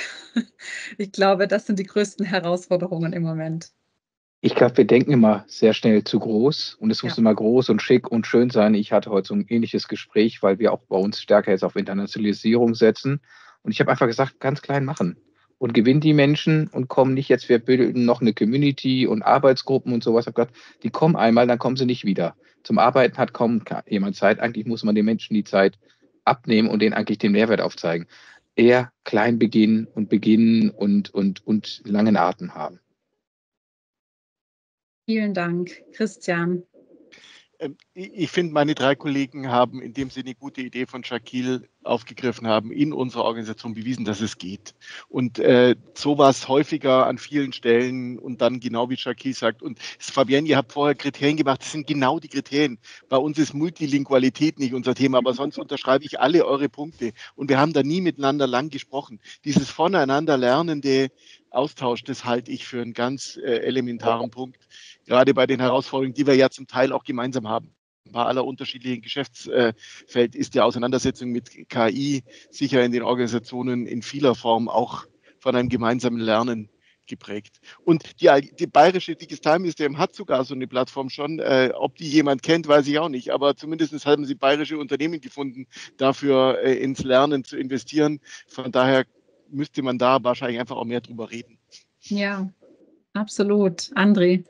Ich glaube, das sind die größten Herausforderungen im Moment. Ich glaube, wir denken immer sehr schnell zu groß und es muss ja. immer groß und schick und schön sein. Ich hatte heute so ein ähnliches Gespräch, weil wir auch bei uns stärker jetzt auf Internationalisierung setzen. Und ich habe einfach gesagt, ganz klein machen und gewinnen die Menschen und kommen nicht jetzt, wir bilden noch eine Community und Arbeitsgruppen und sowas. Ich habe gesagt, die kommen einmal, dann kommen sie nicht wieder. Zum Arbeiten hat kaum jemand Zeit. Eigentlich muss man den Menschen die Zeit abnehmen und denen eigentlich den Mehrwert aufzeigen. Eher klein beginnen und beginnen und, und, und langen Atem haben. Vielen Dank, Christian. Ich finde, meine drei Kollegen haben in dem Sinne eine gute Idee von Shakil aufgegriffen, haben in unserer Organisation bewiesen, dass es geht. Und äh, sowas häufiger an vielen Stellen und dann genau wie Shakil sagt. Und Fabienne, ihr habt vorher Kriterien gemacht, das sind genau die Kriterien. Bei uns ist Multilingualität nicht unser Thema, aber sonst unterschreibe ich alle eure Punkte. Und wir haben da nie miteinander lang gesprochen. Dieses voneinander lernende Austausch, das halte ich für einen ganz äh, elementaren Punkt, gerade bei den Herausforderungen, die wir ja zum Teil auch gemeinsam haben. Bei aller unterschiedlichen Geschäftsfeld ist die Auseinandersetzung mit K I sicher in den Organisationen in vieler Form auch von einem gemeinsamen Lernen geprägt. Und die, die bayerische Digital Ministerium hat sogar so eine Plattform schon. Äh, ob die jemand kennt, weiß ich auch nicht. Aber zumindest haben sie bayerische Unternehmen gefunden, dafür äh, ins Lernen zu investieren. Von daher müsste man da wahrscheinlich einfach auch mehr drüber reden. Ja, absolut. André?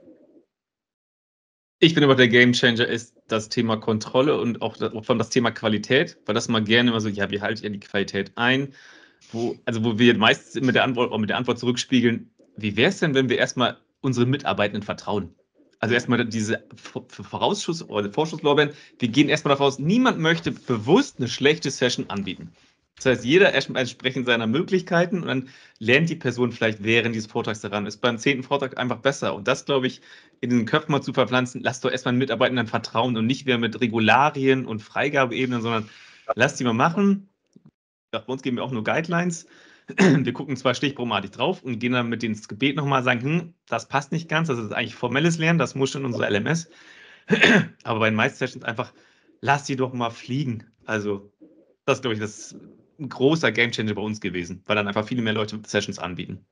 Ich bin aber der Gamechanger ist das Thema Kontrolle und auch von das Thema Qualität, weil das mal gerne immer so, ja, wie halte ich ja die Qualität ein? Wo, also wo wir meistens mit der Antwort, mit der Antwort zurückspiegeln, wie wäre es denn, wenn wir erstmal unsere Mitarbeitenden vertrauen? Also erstmal diese Vorausschuss oder Vorschusslorbeeren, wir gehen erstmal davon aus, niemand möchte bewusst eine schlechte Session anbieten. Das heißt, jeder erstmal entsprechend seiner Möglichkeiten und dann lernt die Person vielleicht während dieses Vortrags daran. Ist beim zehnten Vortrag einfach besser. Und das, glaube ich, in den Köpfen mal zu verpflanzen, lasst doch erstmal den Mitarbeitenden vertrauen und nicht mehr mit Regularien und Freigabeebenen, sondern lasst die mal machen. Ja, bei uns geben wir auch nur Guidelines. Wir gucken zwar stichprobenartig drauf und gehen dann mit ins Gebet nochmal sagen, hm, das passt nicht ganz, das ist eigentlich formelles Lernen, das muss schon unsere L M S. Aber bei den meisten Sessions einfach, lasst die doch mal fliegen. Also das ist, glaube ich, das ein großer Gamechanger bei uns gewesen, weil dann einfach viele mehr Leute Sessions anbieten.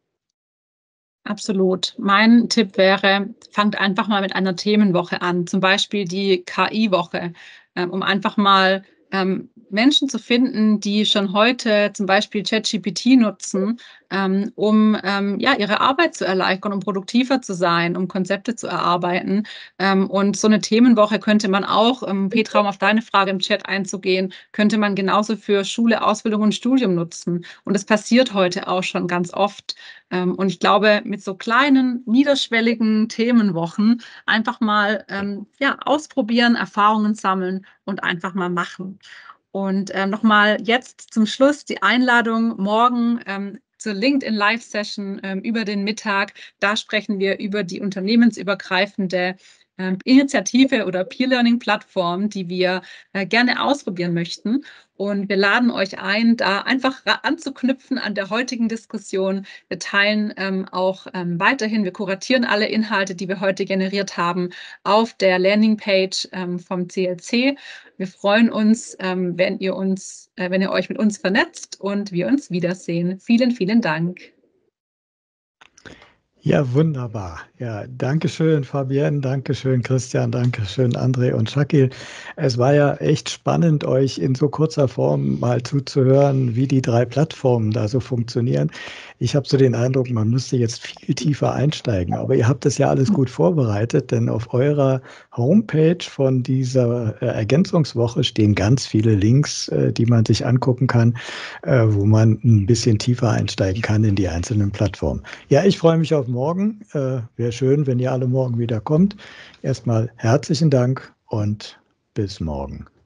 Absolut. Mein Tipp wäre, fangt einfach mal mit einer Themenwoche an, zum Beispiel die K I-Woche, ähm, um einfach mal ähm, Menschen zu finden, die schon heute zum Beispiel ChatGPT nutzen, ähm, um ähm, ja, ihre Arbeit zu erleichtern, um produktiver zu sein, um Konzepte zu erarbeiten. Ähm, und so eine Themenwoche könnte man auch, ähm, Petra, um auf deine Frage im Chat einzugehen, könnte man genauso für Schule, Ausbildung und Studium nutzen. Und das passiert heute auch schon ganz oft. Ähm, und ich glaube, mit so kleinen, niederschwelligen Themenwochen einfach mal ähm, ja, ausprobieren, Erfahrungen sammeln und einfach mal machen. Und ähm, nochmal jetzt zum Schluss die Einladung morgen ähm, zur LinkedIn Live-Session ähm, über den Mittag. Da sprechen wir über die unternehmensübergreifende ähm, Initiative oder Peer-Learning-Plattform, die wir äh, gerne ausprobieren möchten. Und wir laden euch ein, da einfach anzuknüpfen an der heutigen Diskussion. Wir teilen ähm, auch ähm, weiterhin, wir kuratieren alle Inhalte, die wir heute generiert haben, auf der Landingpage ähm, vom C L C. Wir freuen uns, ähm, wenn ihr uns, äh, wenn ihr euch mit uns vernetzt und wir uns wiedersehen. Vielen, vielen Dank. Ja, wunderbar. Ja, danke schön, Fabienne, danke schön, Christian, danke schön, André und Shakil. Es war ja echt spannend, euch in so kurzer Form mal zuzuhören, wie die drei Plattformen da so funktionieren. Ich habe so den Eindruck, man müsste jetzt viel tiefer einsteigen, aber ihr habt das ja alles gut vorbereitet, denn auf eurer Homepage von dieser äh, Ergänzungswoche stehen ganz viele Links, äh, die man sich angucken kann, äh, wo man ein bisschen tiefer einsteigen kann in die einzelnen Plattformen. Ja, ich freue mich auf morgen. Äh, wäre schön, wenn ihr alle morgen wieder kommt. Erstmal herzlichen Dank und bis morgen.